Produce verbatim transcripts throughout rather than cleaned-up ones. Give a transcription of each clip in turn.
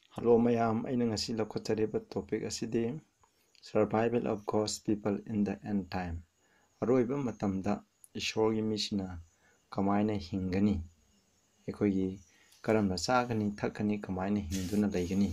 Hello mayam, aina ngasi lakhotareba topic asidi survival of God's people in the end time. Aroiba matamda ishorgi misina kamaina hingani. Ekogi karamna sagani thakani kamaina hingduna laigani.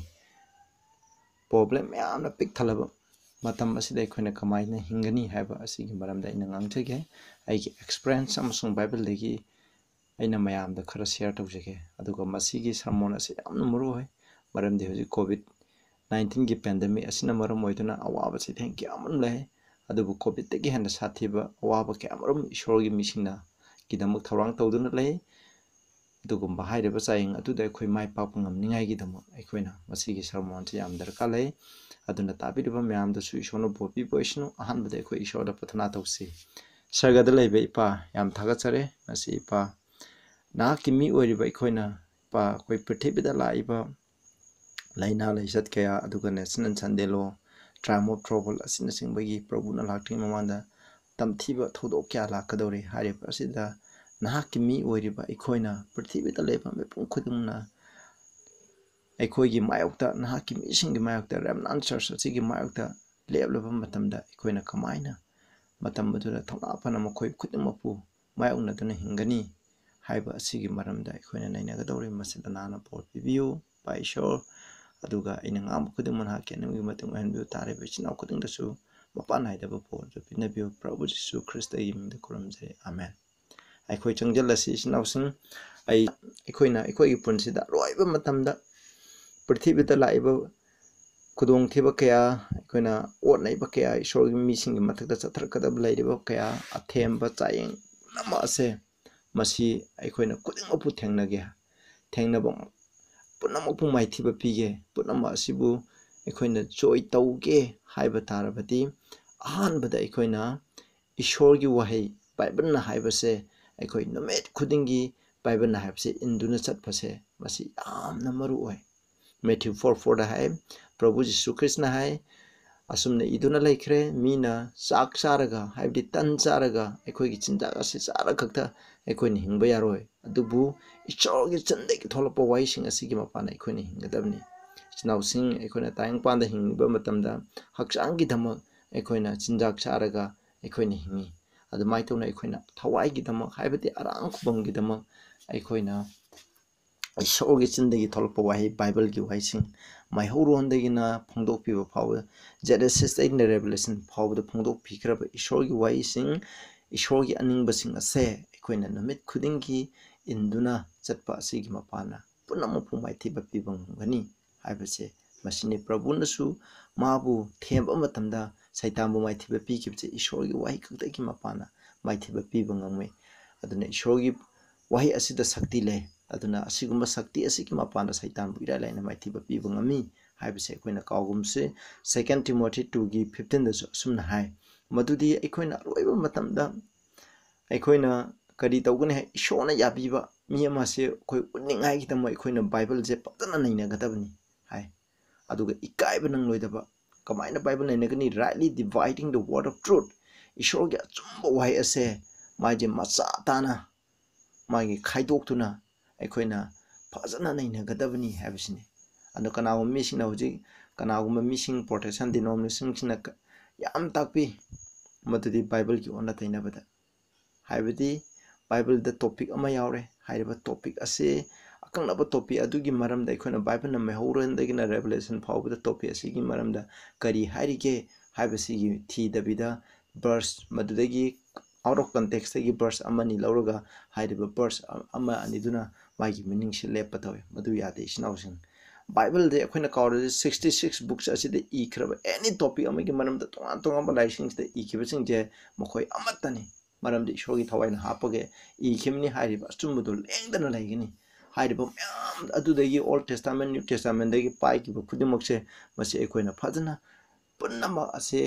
Problem yamna pik thalaba matam asida ekoina kamaina hingani haiba asigi maramda aina ngangchage. Aigi experience amasung Bible legi aina mayamda khara share tawjage. Aduga masigi sermon ase yamna muru hai. Maram de COVID nineteen की pandemic asina maram moiduna awaba se thank you amam lai adubu COVID te gi handa sathiba awaba ke amaram ishor gi misina kidamak thawang tawduna lai dugum bahai reba saying atu da khoi mai pa pangam ningai gi dam aikhoina masigi sermon se yam darka lai aduna tabi reba myam da su ishono bopi boisnu ahan bade khoi ishor da pathana tawsi sarga da lai be ipa yam thaga chare nasi ipa na kimi ori ba ikhoina pa khoi prithvi da lai ba laina laisat kaya aduga national sunday law time of trouble asina singbagi prabhu na lakthi mamanda tamthiba thodok kya lakadore hare asida nahaki mi oiriba ikhoina prithvi da lepa me pung khudumna aikhoigi mayokta nahaki mi singi mayokta remnant church asigi mayokta leblaba matamda ikhoina kamaina matam badura thona phana makhoi khudumapu mayokna duna hingani haiba asigi maramda ikhoina nainagadore masida nana por pibiu by sure aduga ina ngam khudumana kenami matung hanbiu tare bechina khudung dasu mapan haidaba por pinabiu prabhu jisu christ yim de kuramjare amen ai khoi changjal asi sinawsing ai ikhoina ikhoi gi punsida roiba matamda prithvi da laiba khudong thiba kaya ikhoina ot naiba kaya ishor gi mising gi mathakda chathrakada laiba kaya athemba chayeng nama ase masi ikhoina khuding apu thengnage thengnaba punamapu maithiba pige punama asibu ikhoina joy tauge haiba tarabati ahanbada ikhoina ishorgi wahai bible na haibase ikhoi namet khudingi bible na haibase induna chatphase masi amna maru oi Matthew four four da hai prabhu jisu krishna hai asumna iduna laikre mina sak charaga haibdi tan charaga ikhoi gi chinja asi chara khakta ikhoi ni hingba yaroi adubu ichorgi chande ki tholopa wai sing asigi mapana ikhoi ni hingadabni chinaw sing ikhoi na tayang panda hingba matamda hakchang gi dhamak ikhoi na chinjak charaga ikhoi ni hingi adu mai tawna ikhoi na thawai gi dhamak haibdi arang khubam gi dhamak ikhoi na ishorgi chinde gi tholopa wai bible gi wai sing mai horon de gina phongdok piba phawa Genesis in Revelation phawa da phongdok phikraba ishorgi wai sing ishorgi aning basing ase ikhoina namit khuding gi induna chatpa asigi mapana punama phumai thiba pibang gani haibase masini prabhu nasu mabu themba matamda saitambu mai thiba pikibche ishorgi wai khakta gi mapana mai thiba pibang ngame aduna ishorgi wai asida sakti le aduna asigumba sakti asigi mapana saitambu ira laina mai thiba pibang ngami haibase ikhoina kawgumse second Timothy two gi fifteen da sumna hai madudi ikhoina roiba matamda ikhoina kari tawgani hai ishona yabiba mi amase khoi uningai gi tamai ikhoina bible je patana naina gadabni hai aduga ikaiba nang loidaba kamaina bible naina gani rightly dividing the word of truth ishorga chumba wai ase maje macha tana magi khaidoktuna ikhoina fazana naina gadabni habisini anu kanawo mising na hoji kanawo mising protection denomination sina yam takpi madudi bible ki ona taina bada haibadi Bible da topic ama yaure haiba topic ase akang naba topic adugi maramda ikhoina Bible na mehoran dagina Revelation phawba da topic asigi maramda kari hairige haiba sigi thi dabida verse madudagi out of context dagi verse amani lauraga haiba verse ama aniduna magi meaning se lepa tawe madu yade isnawsing Bible de ikhoina kawre sixty-six books aside ikraba any topic amagi maramda tonga tonga ba license de ikibasing je mokhoi amatani maramdi ishorgi thawaina hapage ikimni hairiba chumbudo lengdana laigini hairiba myam adudagi old testament new testament dagi pai ki khudimokse masi ekoina phajana punnama ase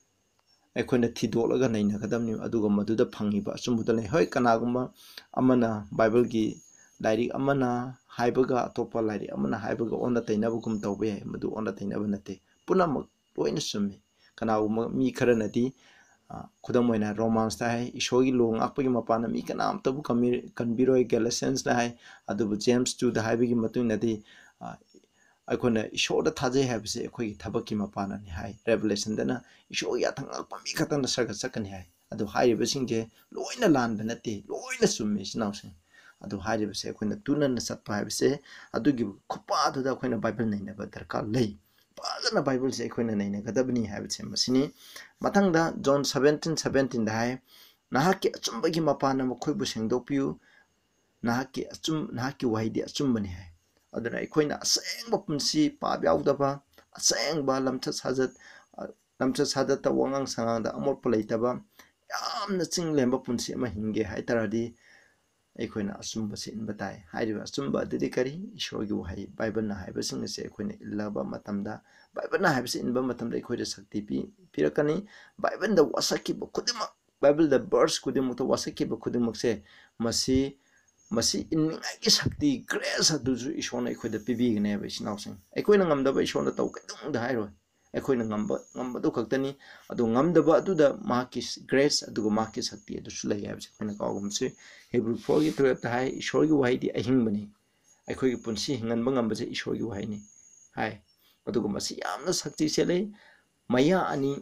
ekoina thidolaga naina kadamni aduga maduda phangiba chumbudo lai hoi kanaguma amana bible gi diary amana haibaga atopa diary amana haibaga onda tainaba gum tawbe madu onda tainaba nate punama loina summi kanaguma mi kharanadi khudam moina romance ta hai ishogi long akpagi mapana mi kanam tabu kanbiroi Galatians na hai adubu James two da haibigi matung nadi ꯑꯩꯈꯣꯏꯅ ꯏꯁꯣꯔꯗ ꯊꯥꯖꯩ ꯍꯥꯏꯕꯁꯦ ꯑꯩꯈꯣꯏꯒꯤ ꯊꯕꯛꯀꯤ ꯃꯄꯥꯟꯅꯅꯤ ꯍꯥꯏ ꯔꯦꯚꯦꯂꯦꯁꯟꯗꯅ ꯏꯁꯣꯔ ꯌꯥꯊꯪ ꯉꯥꯛꯄ ꯃꯤ ꯈꯛꯇꯪꯅ ꯁꯔꯒ ꯆꯠꯀꯅꯤ ꯍꯥꯏ ꯑꯗꯨ ꯍꯥꯏꯔꯤꯕꯁꯤꯡꯁꯦ ꯂꯣꯏꯅ ꯂꯥꯟꯕ ꯅꯠꯇꯦ ꯂꯣꯏꯅ ꯆꯨꯝꯃꯤ ꯏꯆꯤꯟ ꯏꯅꯥꯎꯁꯤꯡ ꯑꯗꯨ ꯍꯥꯏꯔꯤꯕꯁꯦ ꯑꯩꯈꯣꯏꯅ ꯇꯨꯅꯅ ꯆꯠꯄ ꯍꯥꯏꯕꯁꯦ ꯑꯗꯨꯒꯤ ꯈꯨꯄꯥꯗꯨꯗ ꯑꯩꯈꯣꯏꯅ ꯕꯥꯏꯕꯜ ꯅꯩꯅꯕ ꯗꯔꯀꯥꯔ ꯂꯩ ꯐꯖꯅ ꯕꯥꯏꯕꯜꯁꯦ ꯑꯩꯈꯣꯏꯅ ꯅꯩꯅꯒꯗꯕꯅꯤ ꯍꯥꯏꯕꯁꯦ ꯃꯁꯤꯅꯤ ꯃꯊꯪꯗ ꯖꯣꯟ seventeen seventeen ꯗ ꯍꯥꯏ ꯅꯍꯥꯛꯀꯤ ꯑꯆꯨꯝꯕꯒꯤ ꯃꯄꯥꯟꯅ ꯃꯈꯣꯏꯕꯨ ꯁꯦꯡꯗꯣꯛꯄꯤꯌꯨ ꯅꯍꯥꯛꯀꯤ ꯑꯆꯨꯝ ꯅꯍꯥꯛꯀꯤ ꯋꯥꯍꯩꯗꯤ ꯑꯆꯨꯝꯕꯅꯤ ꯍꯥꯏ ꯑꯗꯨꯅ ꯑꯩꯈꯣꯏꯅ ꯑꯁꯦꯡꯕ ꯄꯨꯟꯁꯤ ꯄꯥꯞ ꯌꯥꯎꯗꯕ ꯑꯁꯦꯡꯕ ꯂꯝꯆꯠ ꯁꯥꯖꯠ ꯂꯝꯆꯠ ꯁꯥꯖꯠꯇ ꯋꯥꯉꯥꯡ ꯁꯉꯥꯡꯗ ꯑꯃꯣꯠꯄ ꯂꯩꯇꯕ ꯌꯥꯝꯅ ꯆꯤꯡ ꯂꯦꯝꯕ ꯄꯨꯟꯁꯤ ꯑꯃ ꯍꯤꯡꯒꯦ ꯍꯥꯏꯇꯥꯔꯗꯤ ꯑꯩꯈꯣꯏꯅ ꯑꯆꯨꯝꯕꯁꯤ ꯏꯟꯕ ꯇꯥꯏ ꯍꯥꯏꯔꯤꯕ ꯑꯆꯨꯝꯕ ꯑꯗꯨꯗꯤ ꯀꯔꯤ ꯏꯁꯣꯔꯒꯤ ꯋꯥꯍꯩ ꯕꯥꯏꯕꯜꯅ ꯍꯥꯏꯕꯁꯤꯡ ꯑꯁꯤ ꯑꯩꯈꯣꯏꯅ ꯏꯜꯂꯕ ꯃꯇꯝꯗ ꯕꯥꯏꯕꯜꯅ ꯍꯥꯏꯕꯁꯤ ꯏꯟꯕ ꯃꯇꯝꯗ ꯑꯩꯈꯣꯏꯗ ꯁꯛꯇꯤ ꯄꯤ ꯄꯤꯔꯛꯀꯅꯤ ꯕꯥꯏꯕꯜꯗ ꯋꯥꯁꯛꯈꯤꯕ ꯈꯨꯗꯤꯡꯃꯛ ꯕꯥꯏꯕꯜꯗ ꯕꯔꯁ ꯈꯨꯗꯤꯡꯃꯛꯇ ꯋꯥꯁꯛꯈꯤꯕ ꯈꯨꯗꯤꯡꯃꯛꯁꯦ ꯃꯁꯤ ꯃꯁꯤ ꯏꯟꯅꯤꯡꯉꯥꯏꯒꯤ ꯁꯛꯇꯤ ꯒ꯭ꯔꯦꯁ ꯑꯗꯨꯁꯨ ꯏꯁꯣꯔꯅ ꯑꯩꯈꯣꯏꯗ ꯄꯤꯕꯤꯒꯅꯦꯕ ꯏꯆꯤꯟ ꯏꯅꯥꯎꯁꯤꯡ ꯑꯩꯈꯣꯏꯅ ꯉꯝꯗꯕ ꯏꯁꯣꯔꯅ ꯇꯧ ꯀꯩꯗꯧꯅꯨꯡꯗ ꯍꯥꯏꯔꯣꯏ ꯑꯩꯈꯣꯏꯅ ꯉꯝꯕ ꯉꯝꯕꯗꯨ ꯈꯛꯇꯅꯤ ꯑꯗꯨ ꯉꯝꯗꯕ ꯑꯗꯨꯗ ꯃꯍꯥꯛꯀꯤ ꯒ꯭ꯔꯦꯁ ꯑꯗꯨꯒ ꯃꯍꯥꯛꯀꯤ ꯁꯛꯇꯤ ꯑꯗꯨꯁꯨ ꯂꯩ ꯍꯥꯏꯕꯁꯦ ꯑꯩꯈꯣꯏꯅ ꯀꯥꯎꯒꯨꯝꯁꯤ ꯍꯤꯕ꯭ꯔꯨ fourꯒꯤ twelve ꯗ ꯍꯥꯏ ꯏꯁꯣꯔꯒꯤ ꯋꯥꯍꯩꯗꯤ ꯑꯍꯤꯡꯕꯅꯤ ꯑꯩꯈꯣꯏꯒꯤ ꯄꯨꯟꯁꯤ ꯍꯤꯡꯍꯟꯕ ꯉꯝꯕꯁꯦ ꯏꯁꯣꯔꯒꯤ ꯋꯥꯍꯩꯅꯤ ꯍꯥꯏ ꯑꯗꯨꯒ ꯃꯁꯤ ꯌꯥꯝꯅ ꯁꯛꯇꯤ ꯆꯦꯜꯂꯤ ꯃꯌꯥ ꯑꯅꯤ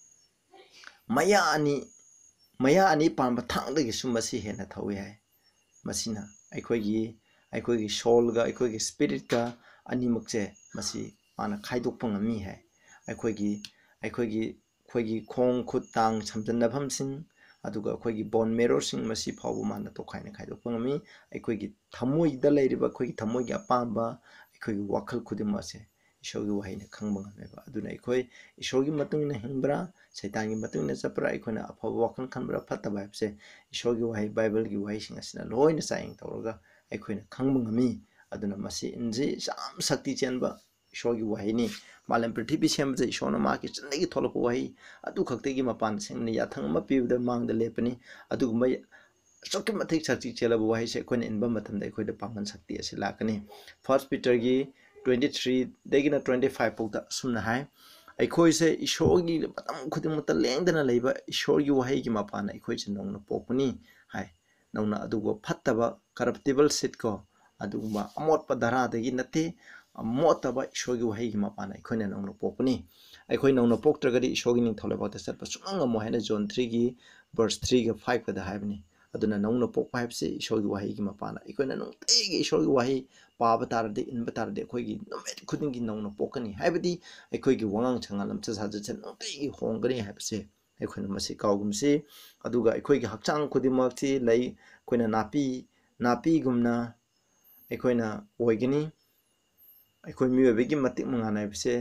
ꯃꯌꯥ ꯑꯅꯤ ꯃꯌꯥ ꯑꯅꯤ ꯄꯥꯟꯕ ꯊꯥꯡꯗꯒꯤꯁꯨ ꯃꯁꯤ ꯍꯦꯟꯅ ꯊꯧꯏ ꯍꯥꯏ ꯃꯁꯤꯅ ꯑꯩꯈꯣꯏꯒꯤ ꯑꯩꯈꯣꯏꯒꯤ ꯁꯣꯜꯒ ꯑꯩꯈꯣꯏꯒꯤ ꯁ꯭ꯄꯤꯔꯤꯠꯀ ꯑꯅꯤꯃꯛꯁꯦ ꯃꯁꯤ ꯃꯥꯅ ꯈꯥꯏꯗꯣꯛꯄ ꯉꯝꯃꯤ ꯍꯥꯏ ꯑꯩꯈꯣꯏꯒꯤ ꯑꯩꯈꯣꯏꯒꯤ ꯑꯩꯈꯣꯏꯒꯤ ꯈꯣꯡ ꯈꯨꯠ ꯇꯥꯡ ꯁꯝꯖꯟꯅꯐꯝꯁꯤꯡ ꯑꯗꯨꯒ ꯑꯩꯈꯣꯏꯒꯤ ꯕꯣꯟ ꯃꯦꯔꯣꯁꯤꯡ ꯃꯁꯤ ꯐꯥꯎꯕ ꯃꯥꯅ ꯇꯣꯈꯥꯏꯅ ꯈꯥꯏꯗꯣꯛꯄ ꯉꯝꯃꯤ ꯑꯩꯈꯣꯏꯒꯤ ꯊꯃꯣꯏꯗ ꯂꯩꯔꯤꯕ ꯑꯩꯈꯣꯏꯒꯤ ꯊꯃꯣꯏꯒꯤ ꯑꯄꯥꯝꯕ ꯑꯩꯈꯣꯏꯒꯤ ꯋꯥꯈꯜ ꯈꯨꯗꯤꯡꯃꯛ ꯑꯁꯦ ꯏꯁꯣꯔꯒꯤ ꯋꯥꯍꯩꯅ ꯈꯪꯕ ꯉꯝꯃꯦꯕ ꯑꯗꯨꯅ ꯑꯩꯈꯣꯏ ꯏꯁꯣꯔꯒꯤ ꯃꯇꯨꯡ ꯏꯟꯅ ꯍꯤꯡꯕ꯭ꯔꯥ ꯁꯩꯇꯥꯟꯒꯤ ꯃꯇꯨꯡ ꯏꯟꯅ ꯆꯠꯄ꯭ꯔꯥ ꯑꯩꯈꯣꯏꯅ ꯑꯐꯕ ꯋꯥꯈꯜ ꯈꯟꯕ꯭ꯔꯥ ꯐꯠꯇꯕ ꯍꯥꯏꯕꯁꯦ ꯏꯁꯣꯔꯒꯤ ꯋꯥꯍꯩ ꯕꯥꯏꯕꯜꯒꯤ ꯋꯥꯍꯩꯁꯤꯡ ꯑꯁꯤꯅ ꯂꯣꯏꯅ ꯆꯥꯡꯌꯦꯡ ꯇꯧꯔꯒ ꯑꯩꯈꯣꯏꯅ ꯈꯪꯕ ꯉꯝꯃꯤ ꯑꯗꯨꯅ ꯃꯁꯤ ꯏꯟꯖꯤ ꯌꯥꯝ ꯁꯛꯇꯤ ꯆꯦꯟꯕ ꯏꯁꯣꯔꯒꯤ ꯋꯥꯍꯩꯅꯤ ꯃꯥꯂꯦꯝ ꯄ꯭ꯔꯤꯊꯤꯕꯤ ꯁꯦꯝꯕꯁꯦ ꯏꯁꯣꯔꯅ ꯃꯍꯥꯛꯀꯤ ꯆꯤꯟꯗꯒꯤ ꯊꯣꯛꯂꯛꯄ ꯋꯥꯍꯩ ꯑꯗꯨ ꯈꯛꯇꯒꯤ ꯃꯄꯥꯟꯗ ꯁꯦꯡꯅ ꯌꯥꯊꯪ ꯑꯃ ꯄꯤꯕꯗ ꯃꯥꯡꯗ ꯂꯦꯞꯄꯅꯤ ꯑꯗꯨꯒꯨꯝꯕ ꯑꯁꯨꯛꯀꯤ ꯃꯇꯤꯛ ꯁꯛꯇꯤ ꯆꯦꯜꯂꯕ ꯋꯥꯍꯩꯁꯦ ꯑꯩꯈꯣꯏꯅ ꯏꯟꯕ ꯃꯇꯝꯗ ꯑꯩꯈꯣꯏꯗ ꯄꯥꯡꯒꯜ ꯁꯛꯇꯤ ꯑꯁꯤ ꯂꯥꯛꯀꯅꯤ ꯐꯥꯔꯁ ꯄꯤꯇꯔꯒꯤ twenty three ꯗꯒꯤꯅ twenty five ꯐꯥꯎꯗ ꯑꯁꯨꯝꯅ ꯍꯥꯏ ꯑꯩꯈꯣꯏꯁꯦ ꯏꯁꯣꯔꯒꯤ ꯃꯇꯝ ꯈꯨꯗꯤꯡꯃꯛꯇ ꯂꯦꯡꯗꯅ ꯂꯩꯕ ꯏꯁꯣꯔꯒꯤ ꯋꯥꯍꯩꯒꯤ ꯃꯄꯥꯟꯅ ꯑꯩꯈꯣꯏꯁꯦ ꯅꯧꯅ ꯄꯣꯛꯄꯅꯤ ꯍꯥꯏ ꯅꯧꯅ ꯑꯗꯨꯒ ꯐꯠꯇꯕ ꯀꯔꯞꯇꯤꯕꯜ ꯁꯤꯠꯀꯣ ꯑꯗꯨꯒꯨꯝꯕ ꯑꯃꯣꯠꯄ ꯙꯔꯥꯗꯒꯤ ꯅꯠꯇꯦ ꯑꯃꯣꯠꯇꯕ ꯏꯁꯣꯔꯒꯤ ꯋꯥꯍꯩꯒꯤ ꯃꯄꯥꯟꯅ ꯑꯩꯈꯣꯏꯅ ꯅꯧꯅ ꯄꯣꯛꯄꯅꯤ ꯑꯩꯈꯣꯏ ꯅꯧꯅ ꯄꯣꯛꯇ꯭ꯔꯒꯗꯤ ꯏꯁꯣꯔꯒꯤ ꯅꯤꯡꯊꯧ ꯂꯩꯕꯥꯛꯇ ꯆꯠꯄ ꯁꯨꯡꯉꯝ ꯉꯝꯃꯣꯏ ꯍꯥꯏꯅ ꯖꯣꯟ ꯊ꯭ꯔꯤꯒꯤ ꯚꯔꯁ ꯊ꯭ꯔꯤꯒ ꯐꯥꯏꯚꯀꯗ ꯍꯥꯏꯕꯅꯤ ꯑꯗꯨꯅ ꯅꯧꯅ ꯄꯣꯛꯄ ꯍꯥꯏꯕꯁꯤ ꯏꯁꯣꯔꯒꯤ ꯋꯥꯍꯩꯒꯤ ꯃꯄꯥꯟꯅ ꯑꯩꯈꯣꯏꯅ ꯅꯨꯡꯇꯤꯒꯤ ꯏꯁꯣꯔꯒꯤ ꯋꯥꯍꯩ ꯄꯥꯕ ꯇꯥꯔꯗꯤ ꯏꯟꯕ ꯇꯥꯔꯗꯤ ꯑꯩꯈꯣꯏꯒꯤ ꯅꯨꯃꯤꯠ ꯈꯨꯗꯤꯡꯒꯤ ꯅꯧꯅ ꯄꯣꯛꯀꯅꯤ ꯍꯥꯏꯕꯗꯤ ꯑꯩꯈꯣꯏꯒꯤ ꯋꯥꯉꯥꯡ ꯁꯉꯥꯡ ꯂꯝꯆꯠ ꯁꯥꯖꯠꯁꯦ ꯅꯨꯡꯇꯤꯒꯤ ꯍꯣꯡꯒꯅꯤ ꯍꯥꯏꯕꯁꯦ ꯑꯩꯈꯣꯏꯅ ꯃꯁꯤ ꯀꯥꯎꯒꯨꯝꯁꯤ ꯑꯗꯨꯒ ꯑꯩꯈꯣꯏꯒꯤ ꯍꯛꯆꯥꯡ ꯈꯨꯗꯤꯡꯃꯛꯁꯤ ꯂꯩ ꯑꯩꯈꯣꯏꯅ ꯅꯥꯄꯤ ꯅꯥꯄꯤꯒꯨꯝꯅ ꯑꯩꯈꯣꯏꯅ ꯑꯣꯏꯒꯅꯤ ꯑꯩꯈꯣꯏ ꯃꯤꯑꯣꯏꯕꯒꯤ ꯃꯇꯤꯛ ꯃꯉꯥꯟ ꯍꯥꯏꯕꯁꯦ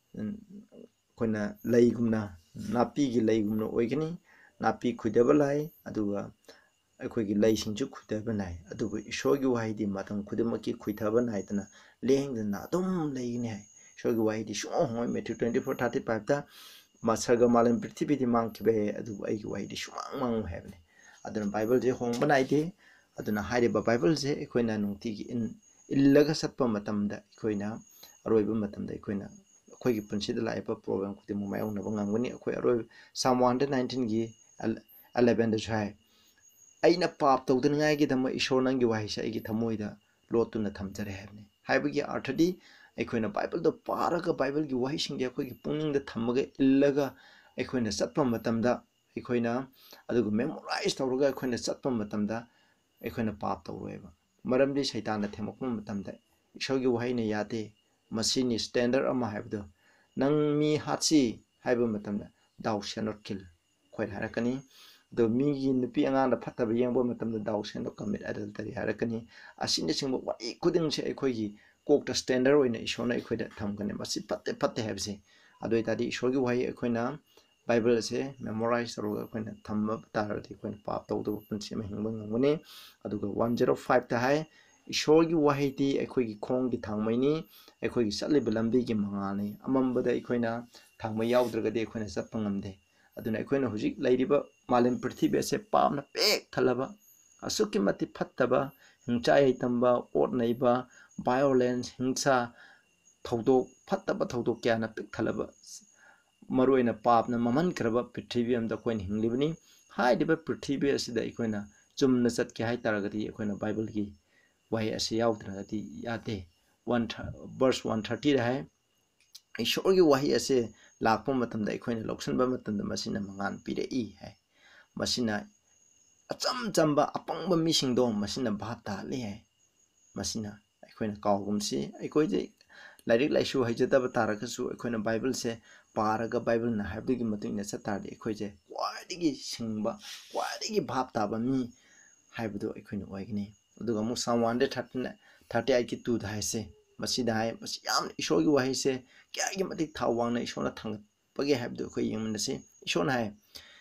ꯑꯩꯈꯣꯏꯅ ꯂꯩꯒꯨꯝꯅ ꯅꯥꯄꯤꯒꯤ ꯂꯩꯒꯨꯝꯅ ꯑꯣꯏꯒꯅꯤ ꯅꯥꯄꯤ ꯈꯨꯏꯗꯕ ꯂꯥꯏ ꯑꯗꯨꯒ ꯑꯩꯈꯣꯏꯒꯤ ꯂꯩꯁꯤꯡꯁꯨ ꯈꯨꯏꯊꯕ ꯅꯥꯏ ꯑꯗꯨꯕꯨ ꯏꯁꯣꯔꯒꯤ ꯋꯥꯍꯩꯗꯤ ꯃꯇꯝ ꯈꯨꯗꯤꯡꯃꯛꯀꯤ ꯈꯨꯏꯊꯕ ꯅꯥꯏꯗꯅ ꯂꯦꯡꯗꯅ ꯑꯗꯨꯝ ꯂꯩꯒꯅꯤ ꯍꯥꯏ ꯏꯁꯣꯔꯒꯤ ꯋꯥꯍꯩꯗꯤ ꯁꯨꯡꯍꯣꯡ ꯍꯣꯡꯉꯣꯏ Matthew twenty four thirty five ꯗ ꯃꯁꯔꯒ ꯃꯥꯂꯦꯝ ꯄ꯭ꯔꯤꯊꯤꯕꯤꯗꯤ ꯃꯥꯡꯈꯤꯕ ꯌꯥꯏ ꯑꯗꯨꯕꯨ ꯑꯩꯒꯤ ꯋꯥꯍꯩꯗꯤ ꯁꯨꯃꯥꯡ ꯃꯥꯡꯉꯣꯏ ꯍꯥꯏꯕꯅꯤ ꯑꯗꯨꯅ ꯕꯥꯏꯕꯜꯁꯦ ꯍꯣꯡꯕ ꯅꯥꯏꯗꯦ ꯑꯗꯨꯅ ꯍꯥꯏꯔꯤꯕ ꯕꯥꯏꯕꯜꯁꯦ ꯑꯩꯈꯣꯏꯅ ꯅꯨꯡꯇꯤꯒꯤ ꯏꯜꯂꯒ ꯆꯠꯄ ꯃꯇꯝꯗ ꯑꯩꯈꯣꯏꯅ ꯑꯔꯣꯏꯕ ꯃꯇꯝꯗ ꯑꯩꯈꯣꯏꯅ ꯑꯩꯈꯣꯏꯒꯤ ꯄꯨꯟꯁꯤꯗ ꯂꯥꯛꯏꯕ ꯄ꯭ꯔꯣꯕ꯭ꯂꯦꯝ ꯈꯨꯗꯤꯡꯃꯛ ꯃꯥꯌꯣꯛꯅꯕ ꯉꯝꯒꯅꯤ ꯑꯩꯈꯣꯏ ꯑꯔꯣꯏꯕ ꯁꯥꯝ one nineteen ꯒꯤ eleven-ꯗꯁꯨ ꯍꯥꯏ ꯑꯩꯅ ꯄꯥꯞ ꯇꯧꯗꯅꯤꯡꯉꯥꯏꯒꯤꯗꯃꯛ ꯏꯁꯣꯔ ꯅꯪꯒꯤ ꯋꯥꯍꯩꯁꯦ ꯑꯩꯒꯤ ꯊꯃꯣꯏꯗ ꯂꯣꯠꯇꯨꯅ ꯊꯝꯖꯔꯦ ꯍꯥꯏꯕꯅꯤ ꯍꯥꯏꯕꯒꯤ ꯑꯥꯔꯊꯗꯤ ꯑꯩꯈꯣꯏꯅ ꯕꯥꯏꯕꯜꯗꯣ ꯄꯥꯔꯒ ꯕꯥꯏꯕꯜꯒꯤ ꯋꯥꯍꯩꯁꯤꯡꯗꯤ ꯑꯩꯈꯣꯏꯒꯤ ꯄꯨꯛꯅꯤꯡꯗ ꯊꯝꯃꯒ ꯏꯜꯂꯒ ꯑꯩꯈꯣꯏꯅ ꯆꯠꯄ ꯃꯇꯝꯗ ꯑꯩꯈꯣꯏꯅ ꯑꯗꯨꯒ ꯃꯦꯃꯣꯔꯥꯏꯁ ꯇꯧꯔꯒ ꯑꯩꯈꯣꯏꯅ ꯆꯠꯄ ꯃꯇꯝꯗ ꯑꯩꯈꯣꯏꯅ ꯄꯥꯞ ꯇꯧꯔꯣꯏꯕ ꯃꯔꯝꯗꯤ ꯁꯩꯇꯥꯟꯅ ꯊꯦꯝꯃꯛꯄ ꯃꯇꯝꯗ ꯏꯁꯣꯔꯒꯤ ꯋꯥꯍꯩꯅ ꯌꯥꯗꯦ ꯃꯁꯤꯅꯤ ꯁ꯭ꯇꯦꯟꯗꯔꯠ ꯑꯃ ꯍꯥꯏꯕꯗꯣ ꯅꯪ ꯃꯤ ꯍꯥꯠꯁꯤ ꯍꯥꯏꯕ ꯃꯇꯝꯗ ꯗꯥꯎ ꯁꯦꯜ ꯅꯣꯠ ꯀꯤꯜ ꯑꯩꯈꯣꯏꯅ ꯍꯥꯏꯔꯛꯀꯅꯤ ꯑꯗꯣ ꯃꯤꯒꯤ ꯅꯨꯄꯤ ꯑꯉꯥꯡꯗ ꯐꯠꯇꯕ ꯌꯦꯡꯕ ꯃꯇꯝꯗ ꯗꯥꯎ ꯁꯦꯜ ꯅꯣꯠ ꯀꯃꯤꯠ ꯑꯦꯗꯜꯇꯔꯤ ꯍꯥꯏꯔꯛꯀꯅꯤ ꯑꯁꯤꯅꯆꯤꯡꯕ ꯋꯥꯍꯩ ꯈꯨꯗꯤꯡꯁꯦ ꯑꯩꯈꯣꯏꯒꯤ ꯀꯣꯛꯇ ꯁ꯭ꯇꯦꯟꯗꯔꯠ ꯑꯣꯏꯅ ꯏꯁꯣꯔꯅ ꯑꯩꯈꯣꯏꯗ ꯊꯝꯒꯅꯤ ꯃꯁꯤ ꯐꯠꯇꯦ ꯐꯠꯇꯦ ꯍꯥꯏꯕꯁꯦ ꯑꯗꯨ ꯑꯣꯏꯇꯥꯔꯗꯤ ꯏꯁꯣꯔꯒꯤ ꯋꯥꯍꯩ ꯑꯩꯈꯣꯏꯅ ꯕꯥꯏꯕꯜ ꯑꯁꯦ ꯃꯦꯃꯣꯔꯥꯏꯁ ꯇꯧꯔꯒ ꯑꯩꯈꯣꯏꯅ ꯊꯝꯕ ꯇꯥꯔꯒꯗꯤ ꯑꯩꯈꯣꯏꯅ ꯄꯥꯞ ꯇꯧꯗꯕ ꯄꯨꯟꯁꯤ ꯑꯃ ꯍꯤꯡꯕ ꯉꯝꯒꯅꯤ ꯑꯗꯨꯒ one oh five-ꯗ ꯍꯥꯏ ꯏꯁꯣꯔꯒꯤ ꯋꯥꯍꯩꯗꯤ ꯑꯩꯈꯣꯏꯒꯤ ꯈꯣꯡꯒꯤ ꯊꯥꯡꯃꯩꯅꯤ ꯑꯩꯈꯣꯏꯒꯤ ꯆꯠꯂꯤꯕ ꯂꯝꯕꯤꯒꯤ ꯃꯉꯥꯜꯅꯤ ꯑꯃꯝꯕꯗ ꯑꯩꯈꯣꯏꯅ ꯊꯥꯡꯃꯩ ꯌꯥꯎꯗ꯭ꯔꯒꯗꯤ ꯑꯩꯈꯣꯏꯅ ꯆꯠꯄ ꯉꯝꯗꯦ ꯑꯗꯨꯅ ꯑꯩꯈꯣꯏꯅ ꯍꯧꯖꯤꯛ ꯂꯩꯔꯤꯕ ꯃꯥꯂꯦꯝ ꯄ꯭ꯔꯤꯊꯤꯕꯤ ꯑꯁꯦ ꯄꯥꯞꯅ ꯄꯦꯛ ꯊꯜꯂꯕ ꯑꯁꯨꯛꯀꯤ ꯃꯇꯤꯛ ꯐꯠꯇꯕ ꯍꯤꯡꯆꯥ ꯌꯩꯇꯝꯕ ꯑꯣꯠ ꯅꯩꯕ ꯚꯥꯏꯑꯣꯂꯦꯟꯁ ꯍꯤꯡꯁꯥ ꯊꯧꯗꯣꯛ ꯐꯠꯇꯕ ꯊꯧꯗꯣꯛ ꯀꯌꯥꯅ ꯄꯤꯛ ꯊꯜꯂꯕ ꯃꯔꯨꯑꯣꯏꯅ ꯄꯥꯞꯅ ꯃꯃꯟꯈ꯭ꯔꯕ ꯄ꯭ꯔꯤꯊꯤꯕꯤ ꯑꯃꯗ ꯑꯩꯈꯣꯏꯅ ꯍꯤꯡꯂꯤꯕꯅꯤ ꯍꯥꯏꯔꯤꯕ ꯄ꯭ꯔꯤꯊꯤꯕꯤ ꯑꯁꯤꯗ ꯑꯩꯈꯣꯏꯅ ꯆꯨꯝꯅ ꯆꯠꯀꯦ ꯍꯥꯏ ꯇꯥꯔꯒꯗꯤ ꯑꯩꯈꯣꯏꯅ ꯕꯥꯏꯕꯜꯒꯤ ꯋꯥꯍꯩ ꯑꯁꯤ ꯌꯥꯎꯗ꯭ꯔꯒꯗꯤ ꯌꯥꯗꯦ one verse one thirty da hai ishorgi wahi ase lakpa matamda aikoina loksanba matamda masina mangan pire i hai masina acham chamba apangba misingdo masina bhab ta le hai masina aikoina kawgumsi aikoije lairik laishu haijadaba tarakasu aikoina bible se paraga bible na habigi matingna chatardi aikoije kwadigi singba kwadigi bhab taba mi haibdo aikoina oigni aduga mu psalm one thirty-eight ki two da haise masida hai mas yam ishogi wahi se kya gi matik thawang na ishona thang page habdo ko yengna se ishona hai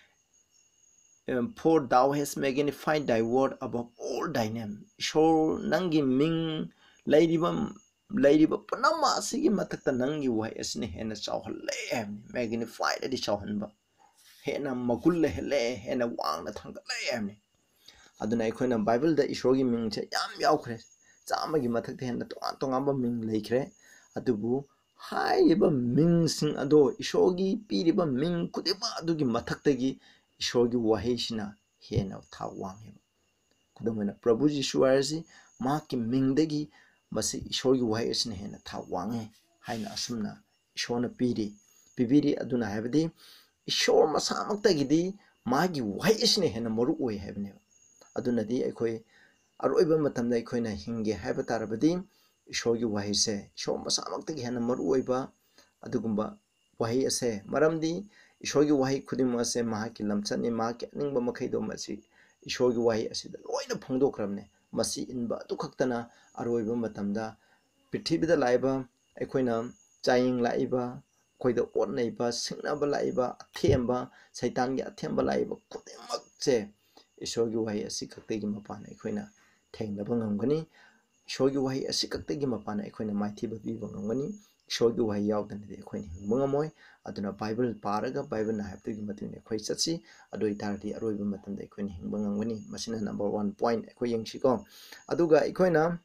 for thou hast magnified thy word above all thy name ishor nangi ming lairibam lairiba panama sigi matakta nangi wahi asne hena chawhalle am magnified adi chawhanba hena magulle hele hena wangna thangda le am aduna aikoina bible da ishogi ming che yam yaukre chamagi mathakte hena tonga tonga ba ming leikre adubu hairiba ming sing ado ishogi piriba ming kudeba adugi mathaktagi ishogi wahi sina hena thawang heba kudamena prabhu jisu arsi ma ki ming dagi masi ishogi wahi sina hena thawang haina asumna ishona piri pibiri aduna habdi ishor masamaktagidi magi wahi sina hena maru oi hebne aduna di aikoi aroiba matamda aikoina hinge haiba tarabadi ishorgi wahi se ishor masamaktagi hena maru oiba adugumba wahi ase maramdi ishorgi wahi khudima ase mahaki lamchani mahaki aningba makhaido masi ishorgi wahi asida loina phongdokramne masi inba adukaktana aroiba matamda prithibida laiba aikoina chaying laiba koida otnaiba singnaba laiba athemba saitangi athemba laiba khudimak che ishorgi wahi asikaktagi mapana aikoina thengdaba ngamgani ishorgi wahi asikaktagi mapana aikoina maithiba biba ngamgani ishorgi wahi yaudana de aikoina hingba ngamoi aduna bible paraga bible na habtagi matune akhoi chatsi adoi tardi aroiba matamda aikoina hingba ngamgani masina number one point akhoi yengshiko aduga aikoina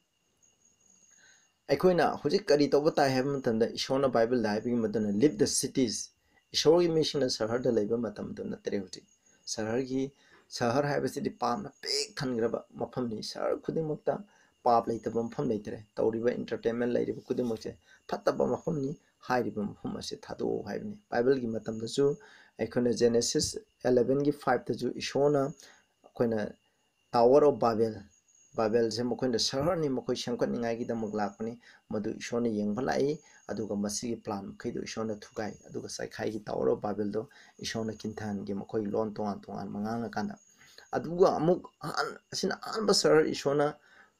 aikoina hojik kari toba tai hab matamda ishona bible da habigi matuna live the cities ishorgi mission sahar da leiba matamda natre hojik sahar gi sahar haibasidi pamna pek thangraba mafamni sahar khudimukta pap leitaba mafam leitre tawriba entertainment leiriba khudimukse phattaba mafamni hairiba mafam ase thado haibni bible gi matamda su aikona genesis eleven gi five ta ju ishona akoina tower of babel babel je makoina sahar ni makoi sangkat ningai gi damak lakpani madu ishona yengba lai aduga masigi plan khaido ishona thugai aduga saikhai gi tower of babel do ishona kinthan gi makoi lon tongan tongan manganga kana aduga amuk an asina anba sahar ishona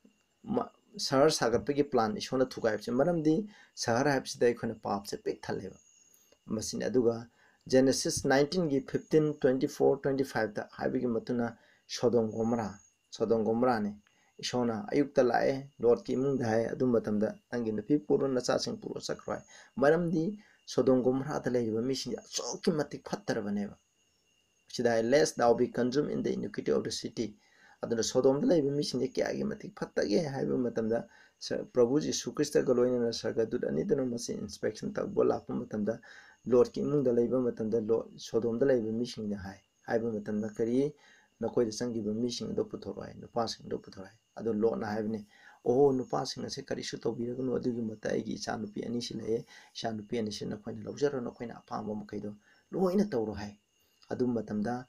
sahar sagatpagi plan ishona thugai che maramdi sahar habsida ikona pap se pek thaleba masina aduga genesis nineteen gi fifteen twenty-four twenty-five ta habigi matuna sodom gomora sodom gomora ne ishona ayukta lae lord ki mung dai adu matamda angi napi puro nacha sing puro sakroi maramdi sodom gomora ta leiba misin soki matik phattarbaneba sida less thou be consumed in the iniquity of the city aduna sodom da leiba misin je kya gi matik phattage haiba matamda prabhu jisu krista galoina na sarga dut ani dana masi inspection ta bola pa matamda lord ki mung da leiba matamda sodom da leiba misin da hai haiba matamda kari nakoi da sangi ba misin do puthoroi nupa sing do puthoroi ado lo na haibne oh nupa sing ase kari su to bira gnu adugi matai gi cha nupi ani sile sha nupi ani sin nakoi na lawjaro nakoi na apamba makaido loina tawro hai adu matamda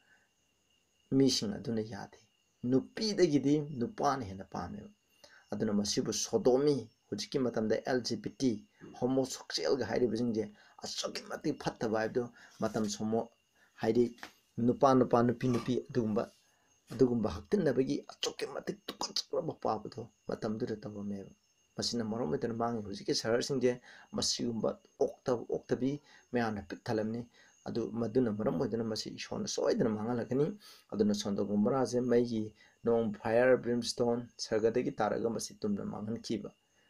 mising aduna yade nupi da gidi nupa ne hena pame aduna masibu sodomi hujiki matamda L G B T homosexual ga hairi bijingje asoki mati phatta baibdo matam somo hairi nupa nupa nupi nupi adugumba adugumba haktinabagi asoki mati tukuchkraba pabdo matam dure tawame masina marom metan mang hujiki sahar singje masigumba okta oktabi meana pithalamni adu maduna maram modana masi ishona soidana mangalakani aduna sondo gumra je maigi nong fire brimstone sargadagi taraga masi tumna mangan kiba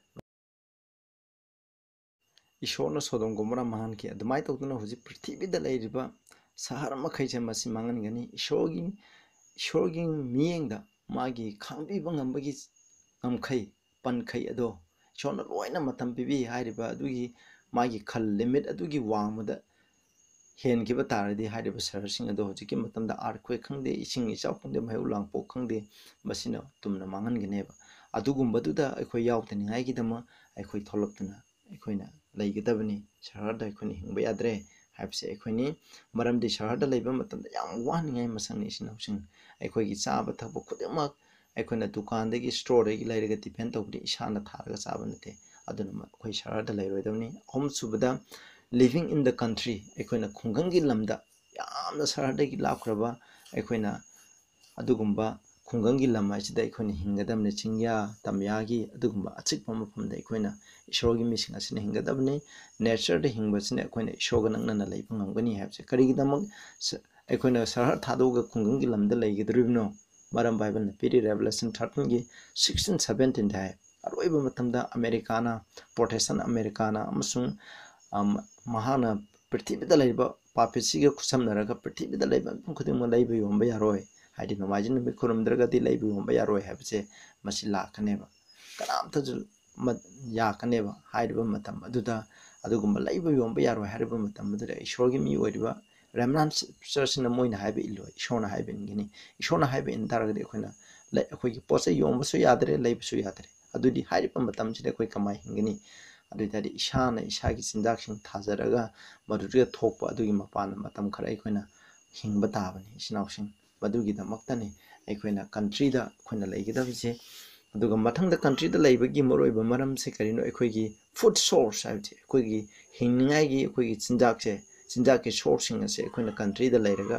ishona sodom gomora mahan ki adumai tawduna huji prithvi da leiriba sahar makhai je masi mangan gani ishogi ishogi miyengda magi khangbi bangambagi ngamkhai pankhai ado ishona loina matam bibi hairiba adugi magi khal limit adugi wangmada hen ki ba taradi hairiba sahar sing ado hujiki matamda earthquake khangde ising ichau khangde mayu langpo khangde masina tumna mangan gineba adugumba duda akhoi yautani ngai gidama ꯑꯩꯈꯣꯏ ꯊꯣꯛꯂꯛꯇꯨꯅ ꯑꯩꯈꯣꯏꯅ ꯂꯩꯒꯗꯕꯅꯤ ꯁꯍꯔꯗ ꯑꯩꯈꯣꯏꯅ ꯍꯤꯡꯕ ꯌꯥꯗ꯭ꯔꯦ ꯍꯥꯏꯕꯁꯦ ꯑꯩꯈꯣꯏꯅꯤ ꯃꯔꯝꯗꯤ ꯁꯍꯔꯗ ꯂꯩꯕ ꯃꯇꯝꯗ ꯌꯥꯝ ꯋꯥꯅꯤꯡꯉꯥꯏ ꯃꯁꯛꯅꯤ ꯏꯆꯤꯟ ꯑꯩꯈꯣꯏꯒꯤ ꯆꯥꯕ ꯊꯛꯄ ꯈꯨꯗꯤꯡꯃꯛ ꯑꯩꯈꯣꯏꯅ ꯗꯨꯀꯥꯟꯗꯒꯤ ꯁ꯭ꯇꯣꯔꯗꯒꯤ ꯂꯩꯔꯒ ꯗꯤꯄꯦꯟ ꯇꯧꯕꯗꯤ ꯏꯁꯥꯅ ꯊꯥꯔꯒ ꯆꯥꯕ ꯅꯠꯇꯦ ꯑꯗꯨꯅ ꯑꯩꯈꯣꯏ ꯁꯍꯔꯗ ꯂꯩꯔꯣꯏꯗꯕꯅꯤ ꯑꯍꯨꯝ ꯁꯨꯕꯗ ꯂꯤꯚꯤꯡ ꯏꯟ ꯗ ꯀꯟꯇ꯭ꯔꯤ ꯑꯩꯈꯣꯏꯅ ꯈꯨꯡꯒꯪꯒꯤ ꯂꯝꯗ ꯌꯥꯝꯅ ꯁꯍꯔꯗꯒꯤ ꯂꯥꯞꯈ꯭ꯔꯕ ꯑꯩꯈꯣꯏꯅ ꯑꯗꯨꯒꯨꯝꯕ ꯈꯨꯡꯒꯪꯒꯤ ꯂꯝ ꯍꯥꯏꯁꯤꯗ ꯑꯩꯈꯣꯏꯅ ꯍꯤꯡꯒꯗꯕꯅꯤ ꯆꯤꯡꯌꯥ ꯇꯝꯌꯥꯒꯤ ꯑꯗꯨꯒꯨꯝꯕ ꯑꯆꯤꯛꯄ ꯃꯐꯝꯗ ꯑꯩꯈꯣꯏꯅ ꯏꯁꯣꯔꯒꯤ ꯃꯤꯁꯤꯡ ꯑꯁꯤꯅ ꯍꯤꯡꯒꯗꯕꯅꯤ ꯅꯦꯆꯔꯗ ꯍꯤꯡꯕꯁꯤꯅ ꯑꯩꯈꯣꯏꯅ ꯏꯁꯣꯔꯒ ꯅꯛꯅꯅ ꯂꯩꯕ ꯉꯝꯒꯅꯤ ꯍꯥꯏꯕꯁꯦ ꯀꯔꯤꯒꯤꯗꯃꯛ ꯑꯩꯈꯣꯏꯅ ꯁꯍꯔ ꯊꯥꯗꯣꯛꯑꯒ ꯈꯨꯡꯒꯪꯒꯤ ꯂꯝꯗ ꯂꯩꯒꯗꯧꯔꯤꯕꯅꯣ ꯃꯔꯝ ꯕꯥꯏꯕꯜꯅ ꯄꯤꯔꯤ ꯔꯦꯚꯦꯂꯦꯁꯟ ꯊꯥꯔꯇꯤꯟꯒꯤ ꯁꯤꯛꯁꯇꯤꯟ ꯁꯚꯦꯟꯇꯤꯟꯗ ꯍꯥꯏ ꯑꯔꯣꯏꯕ ꯃꯇꯝꯗ ꯑꯃꯦꯔꯤꯀꯥꯅ ꯄ꯭ꯔꯣꯇꯦꯁꯇꯦꯟ ꯑꯃꯦꯔꯤꯀꯥꯅ ꯑꯃꯁꯨꯡ ꯃꯍꯥꯛꯅ ꯄ꯭ꯔꯤꯊꯤꯕꯤꯗ ꯂꯩꯔꯤꯕ ꯄꯥꯄꯤꯁꯤꯒ ꯈꯨꯠꯁꯝꯅꯔꯒ ꯄ꯭ꯔꯤꯊꯤꯕꯤꯗ ꯂꯩꯕ ꯃꯤꯄꯨꯝ ꯈꯨꯗꯤꯡꯃꯛ ꯂꯩꯕ ꯌꯣꯟꯕ ꯌꯥꯔꯣꯏ ꯍꯥꯏꯗꯤ ꯅꯣꯡꯃꯥꯏꯖꯤꯡ ꯅꯨꯃꯤꯠ ꯈꯨꯔꯨꯝꯗ꯭ꯔꯒꯗꯤ ꯂꯩꯕ ꯌꯣꯟꯕ ꯌꯥꯔꯣꯏ ꯍꯥꯏꯕꯁꯦ ꯃꯁꯤ ꯂꯥꯛꯀꯅꯦꯕ ꯀꯅꯥꯝꯇꯁꯨ ꯌꯥꯀꯅꯦꯕ ꯍꯥꯏꯔꯤꯕ ꯃꯇꯝ ꯑꯗꯨꯗ ꯑꯗꯨꯒꯨꯝꯕ ꯂꯩꯕ ꯌꯣꯟꯕ ꯌꯥꯔꯣꯏ ꯍꯥꯏꯔꯤꯕ ꯃꯇꯝ ꯑꯗꯨꯗ ꯏꯁꯣꯔꯒꯤ ꯃꯤ ꯑꯣꯏꯔꯤꯕ ꯔꯦꯃꯅꯥꯟ ꯆꯔꯆꯁꯤꯅ ꯃꯣꯏꯅ ꯍꯥꯏꯕ ꯏꯜꯂꯣꯏ ꯏꯁꯣꯔꯅ ꯍꯥꯏꯕ ꯏꯟꯒꯅꯤ ꯏꯁꯣꯔꯅ ꯍꯥꯏꯕ ꯏꯟ ꯇꯥꯔꯒꯗꯤ ꯑꯩꯈꯣꯏꯅ ꯑꯩꯈꯣꯏꯒꯤ ꯄꯣꯠ ꯆꯩ ꯌꯣꯟꯕꯁꯨ ꯌꯥꯗ꯭ꯔꯦ ꯂꯩꯕꯁꯨ ꯌꯥꯗ꯭ꯔꯦ ꯑꯗꯨꯗꯤ ꯍꯥꯏꯔꯤꯕ ꯃꯇꯝꯁꯤꯗ ꯑꯩꯈꯣꯏ ꯀꯃꯥꯏꯅ ꯍꯤꯡꯒꯅꯤ ꯑꯗꯨ ꯑꯣꯏꯇꯥꯔꯗꯤ ꯏꯁꯥꯅ ꯏꯁꯥꯒꯤ ꯆꯤꯟꯖꯥꯛꯁꯤꯡ ꯊꯥꯖꯔꯒ ꯃꯗꯨꯗ ꯊꯣꯛꯄ ꯑꯗꯨꯒꯤ ꯃꯄꯥꯟꯗ ꯃꯇꯝ ꯈꯔ ꯑꯩꯈꯣꯏꯅ ꯍꯤꯡꯕ ꯇꯥꯕꯅꯤ ꯏꯆꯤꯟ ꯏꯅꯥꯎꯁꯤꯡ ꯃꯗꯨꯒꯤꯗꯃꯛꯇꯅꯤ ꯑꯩꯈꯣꯏꯅ ꯀꯟꯇ꯭ꯔꯤꯗ ꯑꯩꯈꯣꯏꯅ ꯂꯩꯒꯗꯕꯁꯦ ꯑꯗꯨꯒ ꯃꯊꯪꯗ ꯀꯟꯇ꯭ꯔꯤꯗ ꯂꯩꯕꯒꯤ ꯃꯔꯨꯑꯣꯏꯕ ꯃꯔꯝꯁꯦ ꯀꯔꯤꯅꯣ ꯑꯩꯈꯣꯏꯒꯤ ꯐꯨꯗ ꯁꯣꯔꯁ ꯍꯥꯏꯕꯁꯦ ꯑꯩꯈꯣꯏꯒꯤ ꯍꯤꯡꯅꯤꯡꯉꯥꯏꯒꯤ ꯑꯩꯈꯣꯏꯒꯤ ꯆꯤꯟꯖꯥꯛꯁꯦ ꯆꯤꯟꯖꯥꯛꯀꯤ ꯁꯣꯔꯁꯁꯤꯡ ꯑꯁꯦ ꯑꯩꯈꯣꯏꯅ ꯀꯟꯇ꯭ꯔꯤꯗ ꯂꯩꯔꯒ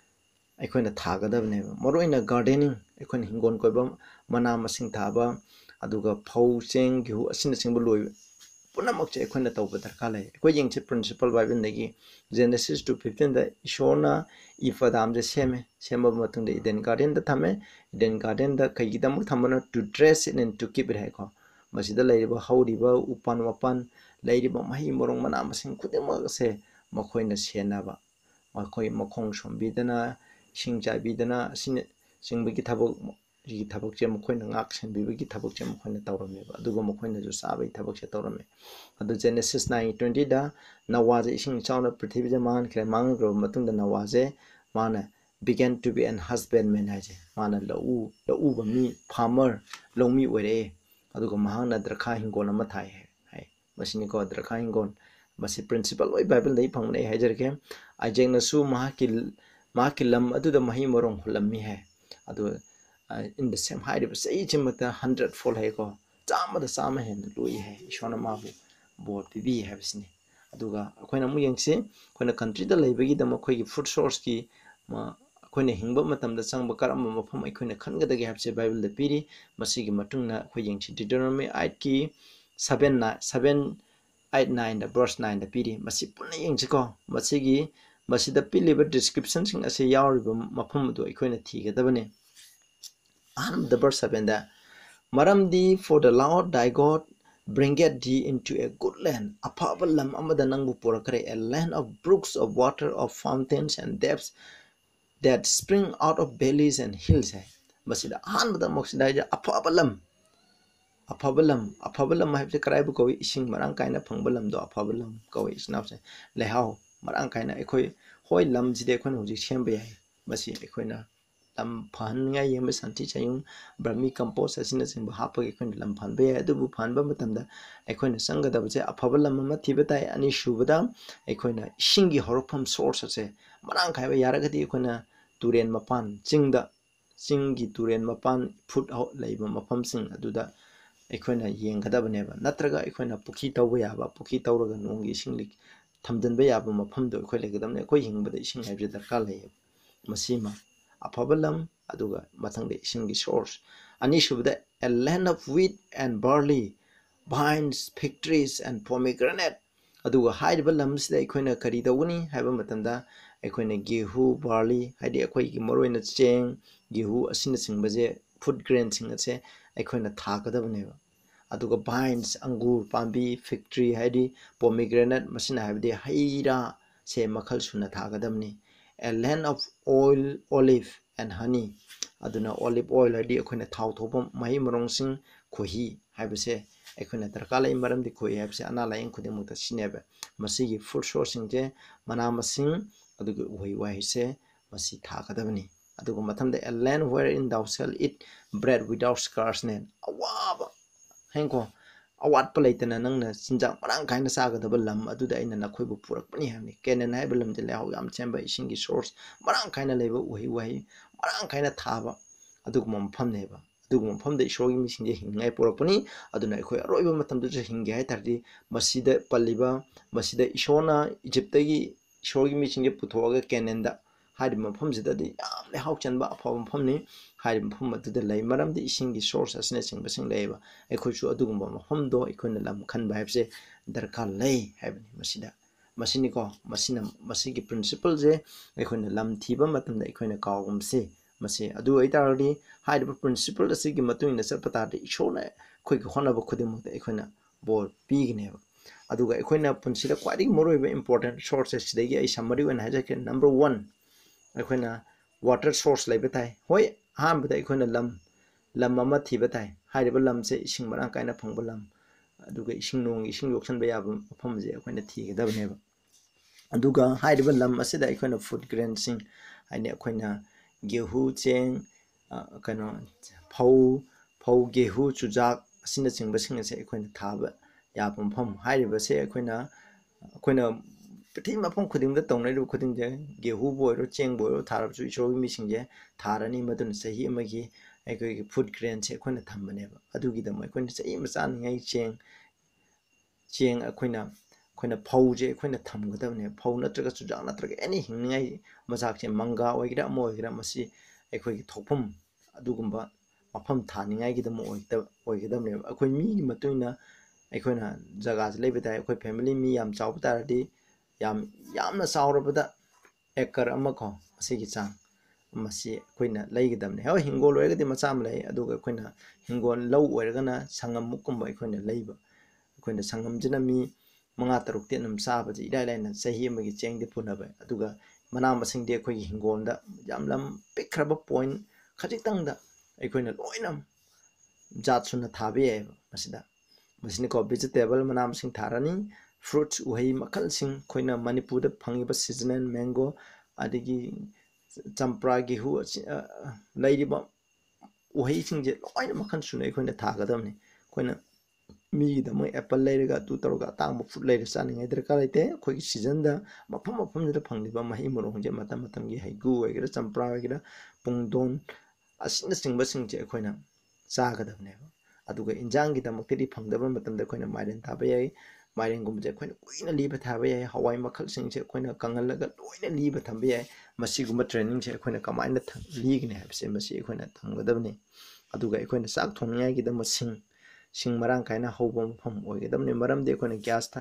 ꯑꯩꯈꯣꯏꯅ ꯊꯥꯒꯗꯕꯅꯦꯕ ꯃꯔꯨꯑꯣꯏꯅ ꯒꯥꯔꯗꯦꯅꯤꯡ ꯑꯩꯈꯣꯏꯅ ꯍꯤꯡꯒꯣꯜ ꯀꯣꯏꯕ ꯃꯅꯥ ꯃꯁꯤꯡ ꯊꯥꯕ ꯑꯗꯨꯒ ꯐꯧ ꯆꯦꯡ ꯒꯦꯍꯨ ꯑꯁꯤꯅꯆꯤꯡꯕ ꯂꯣꯏꯕ ꯄꯨꯝꯅꯃꯛꯁꯦ ꯑꯩꯈꯣꯏꯅ ꯇꯧꯕ ꯗꯔꯀꯥꯔ ꯂꯩ ꯑꯩꯈꯣꯏ ꯌꯦꯡꯁꯤ ꯄ꯭ꯔꯤꯟꯁꯤꯄꯜ ꯕꯥꯏꯕꯜꯗꯒꯤ ꯖꯦꯅꯦꯁꯤꯁ ꯇꯨ ꯐꯤꯐꯇꯤꯟꯗ ꯏꯁꯣꯔꯅ ꯏꯐꯗꯥꯝꯁꯦ ꯁꯦꯝꯃꯦ ꯁꯦꯝꯃꯕ ꯃꯇꯨꯡꯗ ꯏꯗꯦꯟ ꯒꯥꯔꯗꯦꯟꯗ ꯊꯝꯃꯦ ꯏꯗꯦꯟ ꯒꯥꯔꯗꯦꯟꯗ ꯀꯩꯒꯤꯗꯃꯛ ꯊꯝꯕꯅꯣ to dress it and to keep it ꯍꯥꯏꯀꯣ ꯃꯁꯤꯗ ꯂꯩꯔꯤꯕ ꯍꯧꯔꯤꯕ ꯎꯄꯥꯟ ꯋꯥꯄꯥꯟ ꯂꯩꯔꯤꯕ ꯃꯍꯩ ꯃꯔꯣꯡ ꯃꯅꯥ ꯃꯁꯤꯡ ꯈꯨꯗꯤꯡꯃꯛ ꯑꯁꯦ ꯃꯈꯣꯏꯅ ꯁꯦꯟꯅꯕ ꯃꯈꯣꯏ ꯃꯈꯣꯡ ꯁꯣꯝꯕꯤꯗꯅ ꯏꯁꯤꯡ ꯆꯥꯏꯕꯤꯗꯅ ꯑꯁꯤꯅꯆꯤꯡꯕꯒꯤ ꯊꯕꯛ ꯁꯤꯒꯤ ꯊꯕꯛꯁꯦ ꯃꯈꯣꯏꯅ ꯉꯥꯛ ꯁꯦꯟꯕꯤꯕꯒꯤ ꯊꯕꯛꯁꯦ ꯃꯈꯣꯏꯅ ꯇꯧꯔꯝꯃꯦꯕ ꯑꯗꯨꯒ ꯃꯈꯣꯏꯅꯁꯨ ꯆꯥꯕꯒꯤ ꯊꯕꯛꯁꯦ ꯇꯧꯔꯝꯃꯦ ꯑꯗꯨ ꯖꯦꯅꯦꯁꯤꯁ ꯅꯥꯏꯟ ꯇ꯭ꯋꯦꯟꯇꯤꯗ ꯅꯋꯥꯁꯦ ꯏꯁꯤꯡ ꯏꯆꯥꯎꯅ ꯄ꯭ꯔꯤꯊꯤꯕꯤꯁꯦ ꯃꯥꯡꯈ꯭ꯔꯦ ꯃꯥꯡꯈ꯭ꯔꯕ ꯃꯇꯨꯡꯗ ꯅꯋꯥꯁꯦ ꯃꯥꯅ began to be an husbandman ꯍꯥꯏꯁꯦ ꯃꯥꯅ ꯂꯧꯎ ꯂꯧꯎꯕ ꯃꯤ ꯐꯥꯔꯃꯔ ꯂꯧꯃꯤ ꯑꯣꯏꯔꯛꯑꯦ ꯑꯗꯨꯒ ꯃꯍꯥꯛꯅ ꯗ꯭ꯔꯈꯥ ꯍꯤꯡꯒꯣꯜ ꯑꯃ ꯊꯥꯏ ꯍꯥꯏ ꯃꯁꯤꯅꯤꯀꯣ ꯗ꯭ꯔꯈꯥ ꯍꯤꯡꯒꯣꯜ ꯃꯁꯤ ꯄ꯭ꯔꯤꯟꯁꯤꯄꯜ ꯂꯣꯏ ꯕꯥꯏꯕꯜꯗꯒꯤ ꯐꯪꯕꯅ ꯑꯩ ꯍꯥꯏꯖꯔꯛꯀꯦ ꯑꯥꯏꯖꯦꯛꯅꯁꯨ ꯃꯍꯥꯛꯀꯤ ꯃꯍꯥꯛꯀꯤ ꯂꯝ ꯑꯗꯨꯗ ꯃꯍꯩ ꯃꯔꯣꯡ ꯍꯨꯜꯂꯝꯃꯤ ꯍꯥꯏ ꯑꯗꯨ ꯏꯟ ꯗ ꯁꯦꯝ ꯍꯥꯏꯔꯤꯕ ꯆꯍꯤꯁꯤꯃꯛꯇ ꯍꯟꯗ꯭ꯔꯦꯠ ꯐꯣꯜ ꯍꯥꯏꯀꯣ ꯆꯥꯝꯃꯗ ꯆꯥꯝꯃ ꯍꯦꯟꯅ ꯂꯣꯛꯏ ꯍꯥꯏ ꯏꯁꯣꯔꯅ ꯃꯥꯕꯨ ꯕꯣꯔ ꯄꯤꯕꯤ ꯍꯥꯏꯕꯁꯤꯅꯤ ꯑꯗꯨꯒ ꯑꯩꯈꯣꯏꯅ ꯑꯃꯨꯛ ꯌꯦꯡꯁꯤ ꯑꯩꯈꯣꯏꯅ ꯀꯟꯇ꯭ꯔꯤꯗ ꯂꯩꯕꯒꯤꯗꯃꯛ ꯑꯩꯈꯣꯏꯒꯤ ꯐꯨꯗ ꯁꯣꯔꯁꯀꯤ ꯑꯩꯈꯣꯏꯅ ꯍꯤꯡꯕ ꯃꯇꯝꯗ ꯆꯪꯕ ꯀꯔꯝꯕ ꯃꯐꯝ ꯑꯩꯈꯣꯏꯅ ꯈꯟꯒꯗꯒꯦ ꯍꯥꯏꯕꯁꯦ ꯕꯥꯏꯕꯜꯗ ꯄꯤꯔꯤ ꯃꯁꯤꯒꯤ ꯃꯇꯨꯡꯗ ꯑꯩꯈꯣꯏ ꯌꯦꯡꯁꯤ ꯗꯤꯇꯔꯣꯅꯣꯃꯤ ꯑꯥꯏꯠꯀꯤ ꯁꯕꯦꯟ ꯁꯕꯦꯟ ꯑꯥꯏꯠ ꯅꯥꯏꯟꯗ ꯕꯔꯁ ꯅꯥꯏꯟꯗ ꯄꯤꯔꯤ ꯃꯁꯤ ꯄꯨꯟꯅ ꯌꯦꯡꯁꯤꯀꯣ ꯃꯁꯤꯒꯤ ꯃꯁꯤꯗ ꯄꯤꯔꯤꯕ ꯗꯤꯁꯀ꯭ꯔꯤꯞꯁꯟꯁꯤꯡ ꯑꯁꯤ ꯌꯥꯎꯔꯤꯕ ꯃꯐꯝ ꯑꯗꯨ ꯑꯩꯈꯣꯏꯅ ꯊꯤꯒꯗꯕꯅꯤ ꯑꯍꯥꯟꯕꯗ ꯕꯔꯁ ꯁꯕꯦꯟꯗ ꯃꯔꯝꯗꯤ for the Lord thy God bringeth thee into a good land afaba lam amada nangbu porakare a land of brooks of water of fountains and depths that spring out of valleys and hills hai masida ahanbada moksida ja afaba lam afaba lam afaba lam haibse karaibu ko ising marang kaina phangba lam do afaba lam ko isnapse lehau marang kaina ekoi hoi lam jide ekoi hojik sembe hai masi ekoina lam phan ngai yem santi chayung brahmi compost asina sing happa ekoi lam phan be adubu phan ba matamda ekoina sangada bje afaba lam ma thiba tai ani shubada ekoina isinggi horofam source ase marang kai ba yaragadi ekoina turen mapan chingda chinggi turen mapan food out leiba mafam sing aduda ekoina yenggadabneba natraga ekoina pukhi tawba yaba pukhi tawraga nonggi isingli thamjanba yaba mafam do ekoi legadamne ekoi hingbada ising haibje darkar lei masima afaba lam aduga mathangde isinggi source ani shubada a land of wheat and barley vines fig trees and pomegranate aduga haiba lamsida ekoina kari dawuni haiba matamda ekoina gehu barley haidi ekoi gi moroina cheng gehu asina singbaje food grain sing ase ekoina thakadabneba aduga vines angur pambi fig tree haidi pomegranate masina haibdi haira se makhal suna thakadabni a land of oil olive and honey aduna olive oil haidi ekoina thau thopam mahi morong sing khohi haibse ekoina darkar lai maramdi khohi haibse ana laing khudimukta sineba masigi food source singje mana masing aduga uhai wai se masi thakadabni aduga mathamda a land wherein thou shalt eat bread without scarceness awaba henko ꯑꯋꯥꯠꯄ ꯂꯩꯇꯅ ꯅꯪꯅ ꯆꯤꯟꯖꯥꯛ ꯃꯔꯥꯡ ꯀꯥꯏꯅ ꯆꯥꯒꯗꯕ ꯂꯝ ꯑꯗꯨꯗ ꯑꯩꯅ ꯅꯈꯣꯏꯕꯨ ꯄꯨꯔꯛꯄꯅꯤ ꯍꯥꯏꯕꯅꯤ ꯀꯦꯅꯥꯟ ꯍꯥꯏꯕ ꯂꯝꯁꯦ ꯂꯩꯍꯥꯎ ꯌꯥꯝ ꯆꯦꯟꯕ ꯏꯁꯤꯡꯒꯤ ꯁꯣꯔꯁ ꯃꯔꯥꯡ ꯀꯥꯏꯅ ꯂꯩꯕ ꯎꯍꯩ ꯋꯥꯍꯩ ꯃꯔꯥꯡ ꯀꯥꯏꯅ ꯊꯥꯕ ꯑꯗꯨꯒꯨꯝꯕ ꯃꯐꯝꯅꯦꯕ ꯑꯗꯨꯒꯨꯝꯕ ꯃꯐꯝꯗ ꯏꯁꯣꯔꯒꯤ ꯃꯤꯁꯤꯡꯁꯦ ꯍꯤꯡꯅꯤꯡꯉꯥꯏ ꯄꯨꯔꯛꯄꯅꯤ ꯑꯗꯨꯅ ꯑꯩꯈꯣꯏ ꯑꯔꯣꯏꯕ ꯃꯇꯝꯗꯁꯨ ꯍꯤꯡꯒꯦ ꯍꯥꯏꯇꯥꯔꯗꯤ ꯃꯁꯤꯗ ꯄꯜꯂꯤꯕ ꯃꯁꯤꯗ ꯏꯁꯣꯔꯅ ꯏꯖꯤꯞꯇꯒꯤ ꯏꯁꯣꯔꯒꯤ ꯃꯤꯁꯤꯡꯁꯦ ꯄꯨꯊꯣꯛꯑꯒ ꯀꯦꯅꯥꯟꯗ ꯍꯥꯏꯔꯤꯕ ꯃꯐꯝꯁꯤꯗꯗꯤ ꯌꯥꯝ ꯂꯩꯍꯥꯎ ꯆꯦꯟꯕ ꯑꯐꯕ ꯃꯐꯝꯅꯤ ꯍꯥꯏꯔꯤꯕ ꯃꯐꯝ ꯑꯗꯨꯗ ꯂꯩ ꯃꯔꯝꯗꯤ ꯏꯁꯤꯡꯒꯤ ꯁꯣꯔꯁ ꯑꯁꯤꯅꯆꯤꯡꯕꯁꯤꯡ ꯂꯩꯌꯦꯕ ꯑꯩꯈꯣꯏꯁꯨ ꯑꯗꯨꯒꯨꯝꯕ ꯃꯐꯝꯗꯣ ꯑꯩꯈꯣꯏꯅ ꯂꯝ ꯈꯟꯕ ꯍꯥꯏꯕꯁꯦ ꯗꯔꯀꯥꯔ ꯂꯩ ꯍꯥꯏꯕꯅꯤ ꯃꯁꯤꯗ ꯃꯁꯤꯅꯤꯀꯣ ꯃꯁꯤꯅ ꯃꯁꯤꯒꯤ ꯄ꯭ꯔꯤꯟꯁꯤꯄꯜꯁꯦ ꯑꯩꯈꯣꯏꯅ ꯂꯝ ꯊꯤꯕ ꯃꯇꯝꯗ ꯑꯩꯈꯣꯏꯅ ꯀꯥꯎꯒꯨꯝꯁꯤ ꯃꯁꯤ ꯑꯗꯨ ꯑꯣꯏꯇꯥꯔꯗꯤ ꯍꯥꯏꯔꯤꯕ ꯄ꯭ꯔꯤꯟꯁꯤꯄꯜ ꯑꯁꯤꯒꯤ ꯃꯇꯨꯡ ꯏꯟꯅ ꯆꯠꯄ ꯇꯥꯔꯗꯤ ꯏꯁꯣꯔꯅ ꯑꯩꯈꯣꯏꯒꯤ ꯍꯣꯠꯅꯕ ꯈꯨꯗꯤꯡꯃꯛꯇ ꯑꯩꯈꯣꯏꯅ ꯕꯣꯔ ꯄꯤꯒꯅꯦꯕ ꯑꯗꯨꯒ ꯑꯩꯈꯣꯏꯅ ꯄꯨꯟꯁꯤꯗ ꯈ꯭ꯋꯥꯏꯗꯒꯤ ꯃꯔꯨꯑꯣꯏꯕ ꯏꯝꯄꯣꯔꯇꯦꯟ ꯁꯣꯔꯁꯁꯦ ꯁꯤꯗꯒꯤ ꯑꯩ ꯁꯝꯃꯔꯤ ꯑꯣꯏꯅ ꯍꯥꯏꯖꯒꯦ ꯅꯝꯕꯔ ꯋꯥꯟ ꯑꯩꯈꯣꯏꯅ ꯋꯥꯇꯔ ꯁꯣꯔꯁ ꯂꯩꯕ ꯇꯥꯏ ꯍꯣꯏ ꯑꯍꯥꯟꯕꯗ ꯑꯩꯈꯣꯏꯅ ꯂꯝ ꯂꯝ ꯑꯃ ꯊꯤꯕ ꯇꯥꯏ ꯍꯥꯏꯔꯤꯕ ꯂꯝꯁꯦ ꯏꯁꯤꯡ ꯃꯔꯥꯡ ꯀꯥꯏꯅ ꯐꯪꯕ ꯂꯝ ꯑꯗꯨꯒ ꯏꯁꯤꯡ ꯅꯣꯡꯒꯤ ꯏꯁꯤꯡ ꯌꯣꯛꯁꯟꯕ ꯌꯥꯕ ꯃꯐꯝꯁꯦ ꯑꯩꯈꯣꯏꯅ ꯊꯤꯒꯗꯕꯅꯦꯕ ꯑꯗꯨꯒ ꯍꯥꯏꯔꯤꯕ ꯂꯝ ꯑꯁꯤꯗ ꯑꯩꯈꯣꯏꯅ ꯐꯨꯗ ꯒ꯭ꯔꯦꯟꯁꯤꯡ ꯍꯥꯏꯗꯤ ꯑꯩꯈꯣꯏꯅ ꯒꯦꯍꯨ ꯆꯦꯡ ꯀꯩꯅꯣ ꯐꯧ ꯐꯧ ꯒꯦꯍꯨ ꯆꯨꯖꯥꯛ ꯑꯁꯤꯅꯆꯤꯡꯕꯁꯤꯡ ꯑꯁꯦ ꯑꯩꯈꯣꯏꯅ ꯊꯥꯕ ꯌꯥꯕ ꯃꯐꯝ ꯍꯥꯏꯔꯤꯕꯁꯦ ꯑꯩꯈꯣꯏꯅ ꯑꯩꯈꯣꯏꯅ ꯄ꯭ꯔꯤꯊꯤꯕꯤ ꯃꯐꯝ ꯈꯨꯗꯤꯡꯗ ꯇꯧꯅꯔꯤꯕ ꯈꯨꯗꯤꯡꯁꯦ ꯒꯦꯍꯨꯕꯨ ꯑꯣꯏꯔꯣ ꯆꯦꯡꯕꯨ ꯑꯣꯏꯔꯣ ꯊꯥꯔꯕꯁꯨ ꯏꯁꯣꯔꯒꯤ ꯃꯤꯁꯤꯡꯁꯦ ꯊꯥꯔꯅꯤ ꯃꯗꯨꯅ ꯆꯍꯤ ꯑꯃꯒꯤ ꯑꯩꯈꯣꯏꯒꯤ ꯐꯨꯗ ꯒ꯭ꯔꯦꯟꯁꯦ ꯑꯩꯈꯣꯏꯅ ꯊꯝꯕꯅꯦꯕ ꯑꯗꯨꯒꯤꯗꯃꯛ ꯑꯩꯈꯣꯏꯅ ꯆꯍꯤ ꯑꯃ ꯆꯥꯅꯤꯡꯉꯥꯏ ꯆꯦꯡ ꯆꯦꯡ ꯑꯩꯈꯣꯏꯅ ꯑꯩꯈꯣꯏꯅ ꯐꯧꯁꯦ ꯑꯩꯈꯣꯏꯅ ꯊꯝꯒꯗꯕꯅꯦ ꯐꯧ ꯅꯠꯇ꯭ꯔꯒ ꯆꯨꯖꯥꯛ ꯅꯠꯇ꯭ꯔꯒ ꯑꯦꯅꯤ ꯍꯤꯡꯅꯤꯡꯉꯥꯏ ꯃꯆꯥꯛꯁꯦ ꯃꯪꯒꯥ ꯑꯣꯏꯒꯦꯔꯥ ꯑꯃ ꯑꯣꯏꯒꯦꯔꯥ ꯃꯁꯤ ꯑꯩꯈꯣꯏꯒꯤ ꯊꯣꯛꯐꯝ ꯑꯗꯨꯒꯨꯝꯕ ꯃꯐꯝ ꯊꯥꯅꯤꯡꯉꯥꯏꯒꯤꯗꯃꯛ ꯑꯣꯏꯒꯗꯕꯅꯦꯕ ꯑꯩꯈꯣꯏ ꯃꯤꯒꯤ ꯃꯇꯨꯡ ꯏꯟꯅ ꯑꯩꯈꯣꯏꯅ ꯖꯒꯥꯁꯦ ꯂꯩꯕ ꯇꯥꯏ ꯑꯩꯈꯣꯏ ꯐꯦꯃꯤꯂꯤ ꯃꯤ ꯌꯥꯝ ꯆꯥꯎꯕ ꯇꯥꯔꯗꯤ ꯌꯥꯝ ꯌꯥꯝꯅ ꯆꯥꯎꯔꯕꯗ ꯑꯦꯀꯔ ꯑꯃꯀꯣ ꯑꯁꯤꯒꯤ ꯆꯥꯡ ꯃꯁꯤ ꯑꯩꯈꯣꯏꯅ ꯂꯩꯒꯗꯕꯅꯦ ꯍꯣꯏ ꯍꯤꯡꯒꯣꯜ ꯑꯣꯏꯔꯒꯗꯤ ꯃꯆꯥ ꯑꯃ ꯂꯩ ꯑꯗꯨꯒ ꯑꯩꯈꯣꯏꯅ ꯍꯤꯡꯒꯣꯜ ꯂꯧ ꯑꯣꯏꯔꯒꯅ ꯁꯪꯉꯝꯃꯨꯛꯀꯨꯝꯕ ꯑꯩꯈꯣꯏꯅ ꯂꯩꯕ ꯑꯩꯈꯣꯏꯅ ꯁꯪꯉꯝꯁꯤꯅ ꯃꯤ ꯃꯉꯥ ꯇꯔꯨꯛꯇꯤ ꯑꯗꯨꯝ ꯆꯥꯕꯁꯤ ꯏꯔꯥꯏ ꯂꯥꯏꯅ ꯆꯍꯤ ꯑꯃꯒꯤ ꯆꯦꯡꯗꯤ ꯄꯨꯅꯕ ꯑꯗꯨꯒ ꯃꯅꯥ ꯃꯁꯤꯡꯗꯤ ꯑꯩꯈꯣꯏꯒꯤ ꯍꯤꯡꯒꯣꯜꯗ ꯌꯥꯝ ꯂꯝ ꯄꯤꯛꯈ꯭ꯔꯕ ꯄꯣꯏꯟ ꯈꯖꯤꯛꯇꯪꯗ ꯑꯩꯈꯣꯏꯅ ꯂꯣꯏꯅ ꯖꯥꯠ ꯁꯨꯅ ꯊꯥꯕ ꯌꯥꯏꯑꯕ ꯃꯁꯤꯗ ꯃꯁꯤꯅꯀꯣ ꯚꯦꯖꯤꯇꯦꯕꯜ ꯃꯅꯥ ꯃꯁꯤꯡ ꯊꯥꯔꯅꯤ ꯐ꯭ꯔꯨꯠꯁ ꯎꯍꯩ ꯃꯈꯜꯁꯤꯡ ꯑꯩꯈꯣꯏꯅ ꯃꯅꯤꯄꯨꯔꯗ ꯐꯪꯉꯤꯕ ꯁꯤꯖꯅꯦꯜ ꯃꯦꯡꯒꯣ ꯑꯗꯒꯤ ꯆꯝꯄ꯭ꯔꯥ ꯒꯦꯍꯨ ꯂꯩꯔꯤꯕ ꯎꯍꯩꯁꯤꯡꯁꯦ ꯂꯣꯏꯅ ꯃꯈꯜ ꯁꯨꯅ ꯑꯩꯈꯣꯏꯅ ꯊꯥꯒꯗꯕꯅꯤ ꯑꯩꯈꯣꯏꯅ ꯃꯤꯒꯤꯗꯃꯛ ꯑꯦꯄꯜ ꯂꯩꯔꯒ ꯑꯗꯨ ꯇꯧꯔꯒ ꯑꯇꯥꯡꯕ ꯐꯨꯗ ꯂꯩꯔꯒ ꯆꯥꯅꯤꯡꯉꯥꯏ ꯗꯔꯀꯥꯔ ꯂꯩꯇꯦ ꯑꯩꯈꯣꯏꯒꯤ ꯁꯤꯖꯟꯗ ꯃꯐꯝ ꯃꯐꯝꯁꯤꯗ ꯐꯪꯂꯤꯕ ꯃꯍꯩ ꯃꯔꯣꯡꯁꯦ ꯃꯇꯝ ꯃꯇꯝꯒꯤ ꯍꯩꯒꯨ ꯑꯣꯏꯒꯦꯔꯥ ꯆꯝꯄ꯭ꯔꯥ ꯑꯣꯏꯒꯦꯔꯥ ꯄꯨꯡꯗꯣꯟ ꯑꯁꯤꯅꯆꯤꯡꯕꯁꯤꯡꯁꯦ ꯑꯩꯈꯣꯏꯅ ꯆꯥꯒꯗꯕꯅꯦꯕ ꯑꯗꯨꯒ ꯏꯟꯖꯥꯡꯒꯤꯗꯃꯛꯇꯗꯤ ꯐꯪꯗꯕ ꯃꯇꯝꯗ ꯑꯩꯈꯣꯏꯅ ꯃꯥꯏꯔꯦꯟ ꯊꯥꯕ ꯌꯥꯏ ꯃꯥꯏꯔꯦꯟꯒꯨꯝꯕꯁꯦ ꯑꯩꯈꯣꯏꯅ ꯀꯨꯏꯅ ꯂꯤꯕ ꯊꯥꯕ ꯌꯥꯏ ꯍꯋꯥꯏ ꯃꯈꯜꯁꯤꯡꯁꯦ ꯑꯩꯈꯣꯏꯅ ꯀꯪꯍꯜꯂꯒ ꯂꯣꯏꯅ ꯂꯤꯕ ꯊꯝꯕ ꯌꯥꯏ ꯃꯁꯤꯒꯨꯝꯕ ꯇ꯭ꯔꯦꯅꯤꯡꯁꯦ ꯑꯩꯈꯣꯏꯅ ꯀꯃꯥꯏꯅ ꯂꯤꯒꯅꯤ ꯍꯥꯏꯕꯁꯦ ꯃꯁꯤ ꯑꯩꯈꯣꯏꯅ ꯊꯝꯒꯗꯕꯅꯤ ꯑꯗꯨꯒ ꯑꯩꯈꯣꯏꯅ ꯆꯥꯛ ꯊꯣꯡꯅꯤꯡꯉꯥꯏꯒꯤꯗꯃꯛ ꯁꯤꯡ ꯁꯤꯡ ꯃꯔꯥꯡ ꯀꯥꯏꯅ ꯍꯧꯕ ꯃꯐꯝ ꯑꯣꯏꯒꯗꯕꯅꯤ ꯃꯔꯝꯗꯤ ꯑꯩꯈꯣꯏꯅ ꯒ꯭ꯌꯥꯁ